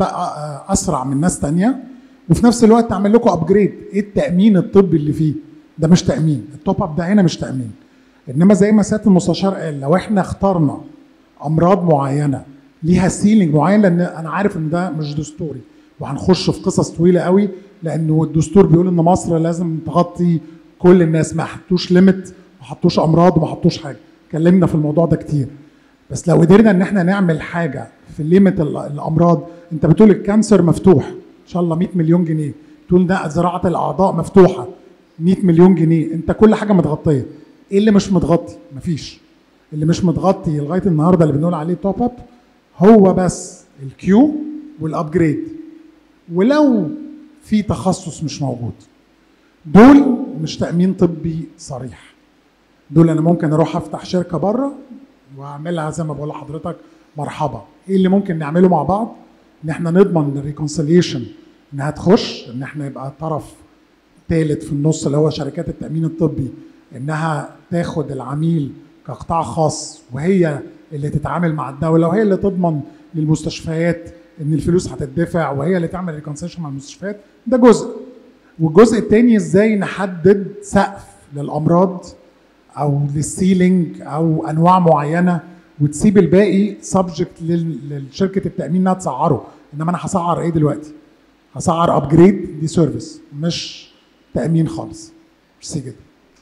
اسرع من ناس تانية، وفي نفس الوقت اعمل لكم ابجريد. ايه التامين الطبي اللي فيه؟ ده مش تامين، التوب اب ده هنا مش تامين. انما زي ما سياده المستشار قال، لو احنا اخترنا امراض معينه ليها سيلينج معين، لان انا عارف ان ده مش دستوري وهنخش في قصص طويله قوي، لانه الدستور بيقول ان مصر لازم تغطي كل الناس، ما حطوش ليميت، ما حطوش امراض، وما حطوش حاجه. اتكلمنا في الموضوع ده كتير. بس لو قدرنا ان احنا نعمل حاجه في ليميت الامراض، انت بتقول الكانسر مفتوح ان شاء الله 100 مليون جنيه، تقول ده زراعه الاعضاء مفتوحه 100 مليون جنيه، انت كل حاجه متغطيه. ايه اللي مش متغطي؟ مفيش. اللي مش متغطي لغايه النهارده اللي بنقول عليه توب اب هو بس الكيو والابجريد، ولو في تخصص مش موجود. دول مش تامين طبي صريح، دول انا ممكن اروح افتح شركه بره واعملها زي ما بقول لحضرتك مرحبا. ايه اللي ممكن نعمله مع بعض؟ ان احنا نضمن الريكونسيليشن انها تخش، ان احنا يبقى طرف ثالث في النص اللي هو شركات التامين الطبي، انها تاخد العميل كقطاع خاص وهي اللي تتعامل مع الدوله، وهي اللي تضمن للمستشفيات ان الفلوس هتدفع، وهي اللي تعمل ريكونسيليشن مع المستشفيات. ده جزء. والجزء الثاني ازاي نحدد سقف للامراض او للسيلينج او انواع معينه، وتسيب الباقي سبجكت لشركه التامين انها تسعره. انما انا هسعر ايه دلوقتي؟ هسعر ابجريد، دي سيرفيس مش تامين خالص. ميرسي جدا.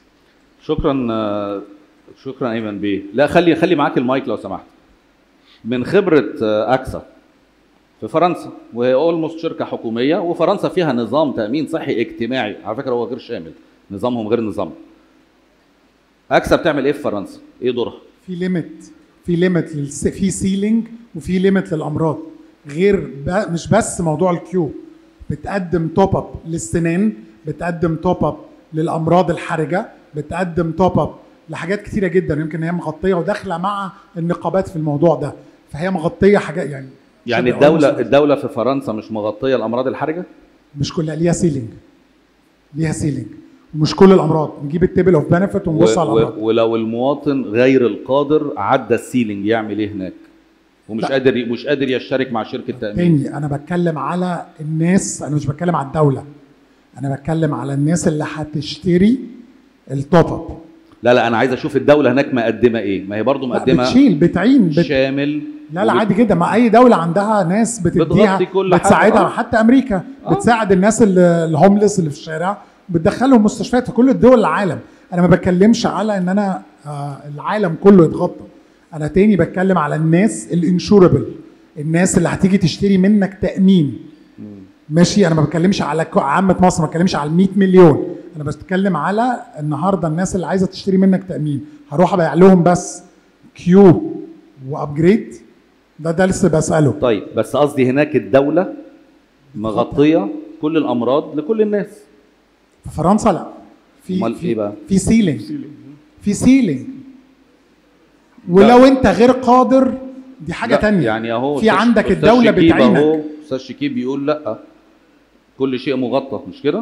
شكرا ايمن بيه. لا خلي معاك المايك لو سمحت. من خبره اكسا في فرنسا، وهي اولموست شركه حكوميه، وفرنسا فيها نظام تامين صحي اجتماعي على فكره، هو غير شامل، نظامهم غير نظام. اكسا بتعمل ايه في فرنسا؟ ايه دورها؟ في ليميت في سيلينج وفي ليميت للامراض. غير مش بس موضوع الكيو، بتقدم توب اب للسنان، بتقدم توب اب للامراض الحرجه، بتقدم توب اب لحاجات كتيره جدا. يمكن هي مغطيه وداخله مع النقابات في الموضوع ده، فهي مغطيه حاجات يعني الدوله في فرنسا مش مغطيه الامراض الحرجه؟ مش كلها ليها سيلينج، ومش كل الامراض. نجيب التيبل اوف بنفيت ونبص على الامراض. ولو المواطن غير القادر عدى السيلينج يعمل ايه هناك؟ ومش قادر يشترك مع شركه تامين. تاني انا بتكلم على الناس، انا مش بتكلم على الدوله، انا بتكلم على الناس اللي هتشتري التوب اب. لا انا عايز اشوف الدوله هناك مقدمه ايه. ما هي برضو مقدمه بتعين شامل. لا عادي جدا. ما اي دوله عندها ناس بتديها بتساعدها. حتى امريكا بتساعد الناس الهوملس اللي في الشارع، بتدخلهم مستشفيات في كل الدول العالم. انا ما بتكلمش على ان انا العالم كله يتغطى. انا تاني بتكلم على الناس الانشوربل، الناس اللي هتيجي تشتري منك تامين. ماشي. انا ما بتكلمش على عامه مصر، ما بتكلمش على 100 مليون. انا بتكلم على النهارده الناس اللي عايزه تشتري منك تامين، هروح ابيع لهم بس كيو وابجريد؟ ده لسه بساله. طيب بس قصدي هناك الدوله مغطيه كل الامراض لكل الناس. في فرنسا لا. في سيلينج. ولو انت غير قادر دي حاجه تانية. يعني اهو في عندك الدوله بتعينك. اهو استاذ شكيب بيقول لا كل شيء مغطى، مش كده؟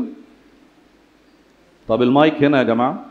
طب المايك هنا يا جماعه.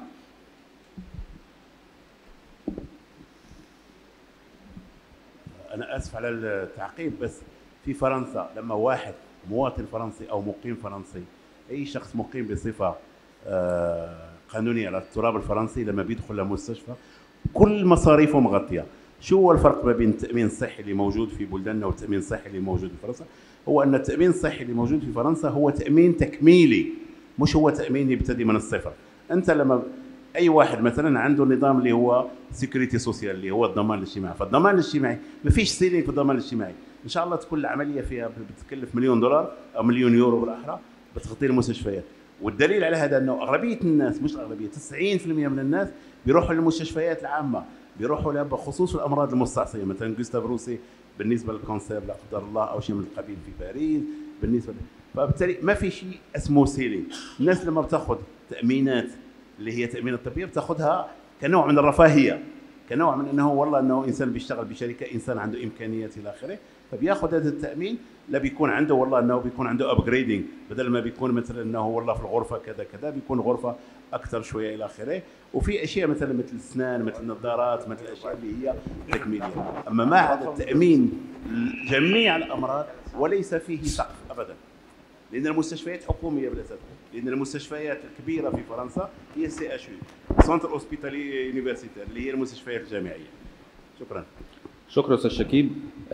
انا اسف على التعقيب، بس في فرنسا لما واحد مواطن فرنسي او مقيم فرنسي، اي شخص مقيم بصفه قانونيه على التراب الفرنسي، لما بيدخل لمستشفى كل مصاريفه مغطيه. شو هو الفرق ما بين التامين الصحي اللي موجود في بلداننا والتامين الصحي اللي موجود في فرنسا؟ هو ان التامين الصحي اللي موجود في فرنسا هو تامين تكميلي، مش هو تامين يبتدي من الصفر. انت لما اي واحد مثلا عنده نظام اللي هو سيكوريتي سوسيال اللي هو الضمان الاجتماعي، فالضمان الاجتماعي ما فيش سيلينج في الضمان الاجتماعي. ان شاء الله تكون العمليه فيها بتكلف $1 مليون او مليون يورو بالاحرى، بتغطي المستشفيات. والدليل على هذا انه اغلبيه الناس، مش اغلبيه، 90% من الناس بيروحوا للمستشفيات العامه، بيروحوا لها بخصوص الامراض المستعصيه، مثلا جوستاف روسي بالنسبه للكونسير لا قدر الله، او شيء من القبيل في باريس بالنسبه فبالتالي ما في شيء اسمه سيلينج. الناس لما بتاخذ تامينات اللي هي تامين الطبيه بتاخذها كنوع من الرفاهيه، كنوع من انه والله انه انسان بيشتغل بشركه، انسان عنده امكانيات الى اخره، فبياخذ هذا التامين. لا بيكون عنده والله انه بيكون عنده ابجريدنج، بدل ما بيكون مثلا انه والله في الغرفه كذا كذا، بيكون غرفه اكثر شويه الى اخره. وفي اشياء مثلا مثل الاسنان، مثل النظارات، مثل الاشياء اللي هي تكميليه. اما معهد التامين جميع الامراض وليس فيه سقف ابدا، لان المستشفيات حكوميه بالاساس، لان المستشفيات الكبيره في فرنسا هي سي اش يو، سنتر اوسبيتالي يونيفرسيتير، اللي هي المستشفيات الجامعيه. شكرا. شكرا استاذ شكيب.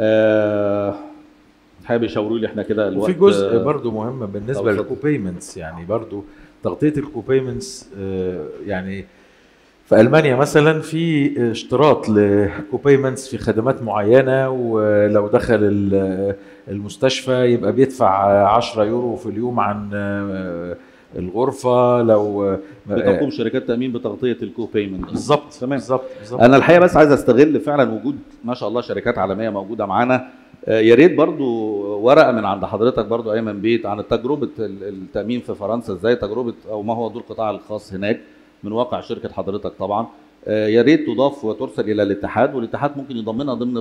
حابب يشاوروا لي احنا كده الوقت. وفي جزء برضو مهم بالنسبه للكو بيمنتس، يعني برضو تغطيه الكو بيمنتس. يعني في المانيا مثلا في اشتراط لكو بيمنتس في خدمات معينه، ولو دخل المستشفى يبقى بيدفع 10 يورو في اليوم عن الغرفه. لو بتقوم شركات التامين بتغطيه الكو بيمنت. بالظبط تمام. بالظبط. انا الحقيقه بس عايز استغل فعلا وجود ما شاء الله شركات عالميه موجوده معانا. يا ريت برضو ورقه من عند حضرتك برضو ايمن بيت عن تجربه التامين في فرنسا، ازاي تجربه او ما هو دور القطاع الخاص هناك من واقع شركه حضرتك طبعا. يا ريت تضاف وترسل الى الاتحاد، والاتحاد ممكن يضمنها ضمن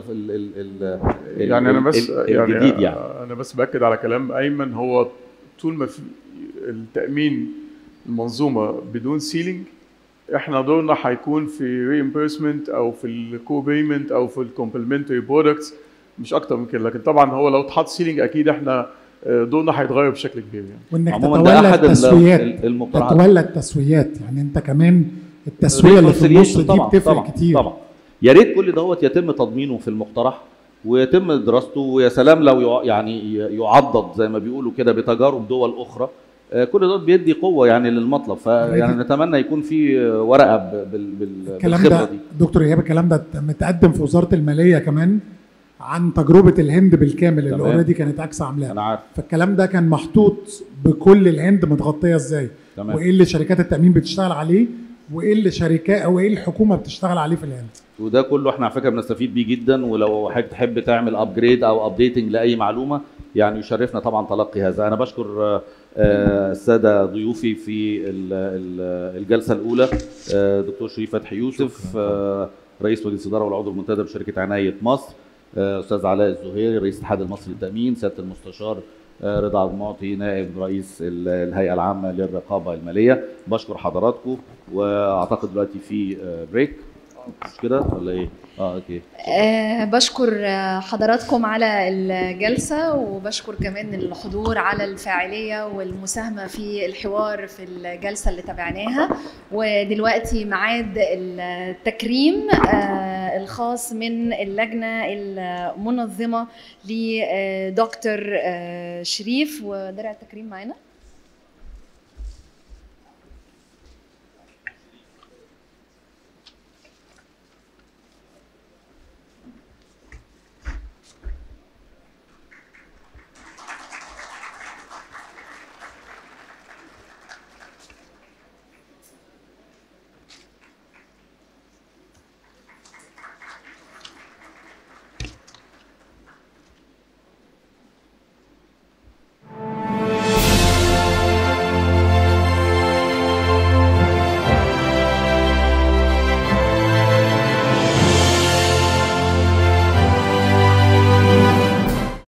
يعني انا بس الجديد. يعني انا بس باكد على كلام ايمن، هو طول ما في التامين المنظومه بدون سيلينج، احنا دورنا هيكون في ريمبيرسمنت او في الكو بيمنت او في الكومبلمنتري برودكتس، مش اكتر من كده. لكن طبعا هو لو اتحط سيلينج اكيد احنا دورنا هيتغير بشكل كبير يعني. وانك تتولى التسويات، تتولى التسويات، يعني انت كمان التسويه اللي في النص دي بتفرق كتير. طبعا يا ريت كل دوت يتم تضمينه في المقترح ويتم دراسته، ويا سلام لو يعني يعضد زي ما بيقولوا كده بتجارب دول اخرى. كل ده بيدي قوه يعني للمطلب، فيعني نتمنى يكون في ورقه بالخبره دي. دكتور ايهاب الكلام ده متقدم في وزاره الماليه كمان عن تجربه الهند بالكامل اللي اوريدي كانت اكسا عاملاها. انا عارف. فالكلام ده كان محطوط بكل الهند متغطيه ازاي، وايه اللي شركات التامين بتشتغل عليه، وايه اللي شركات او ايه الحكومه بتشتغل عليه في الهند. وده كله احنا على فكره بنستفيد بيه جدا، ولو حضرتك تحب تعمل ابجريد او ابديتنج لاي معلومه يعني يشرفنا طبعا تلقي هذا. انا بشكر الساده ضيوفي في الجلسه الاولى، دكتور شريف فتحي يوسف رئيس مجلس الاداره والعضو المنتدب بشركه عنايه مصر، استاذ علاء الزهيري رئيس الاتحاد المصري للتامين، سياده المستشار رضا عبد المعطي نائب رئيس الهيئه العامه للرقابه الماليه. بشكر حضراتكم، واعتقد دلوقتي في بريك مش كده ولا ايه؟ اوكي. بشكر حضراتكم على الجلسه، وبشكر كمان الحضور على الفاعليه والمساهمه في الحوار في الجلسه اللي تابعناها. ودلوقتي ميعاد التكريم الخاص من اللجنه المنظمه لدكتور شريف، ودرع التكريم معانا.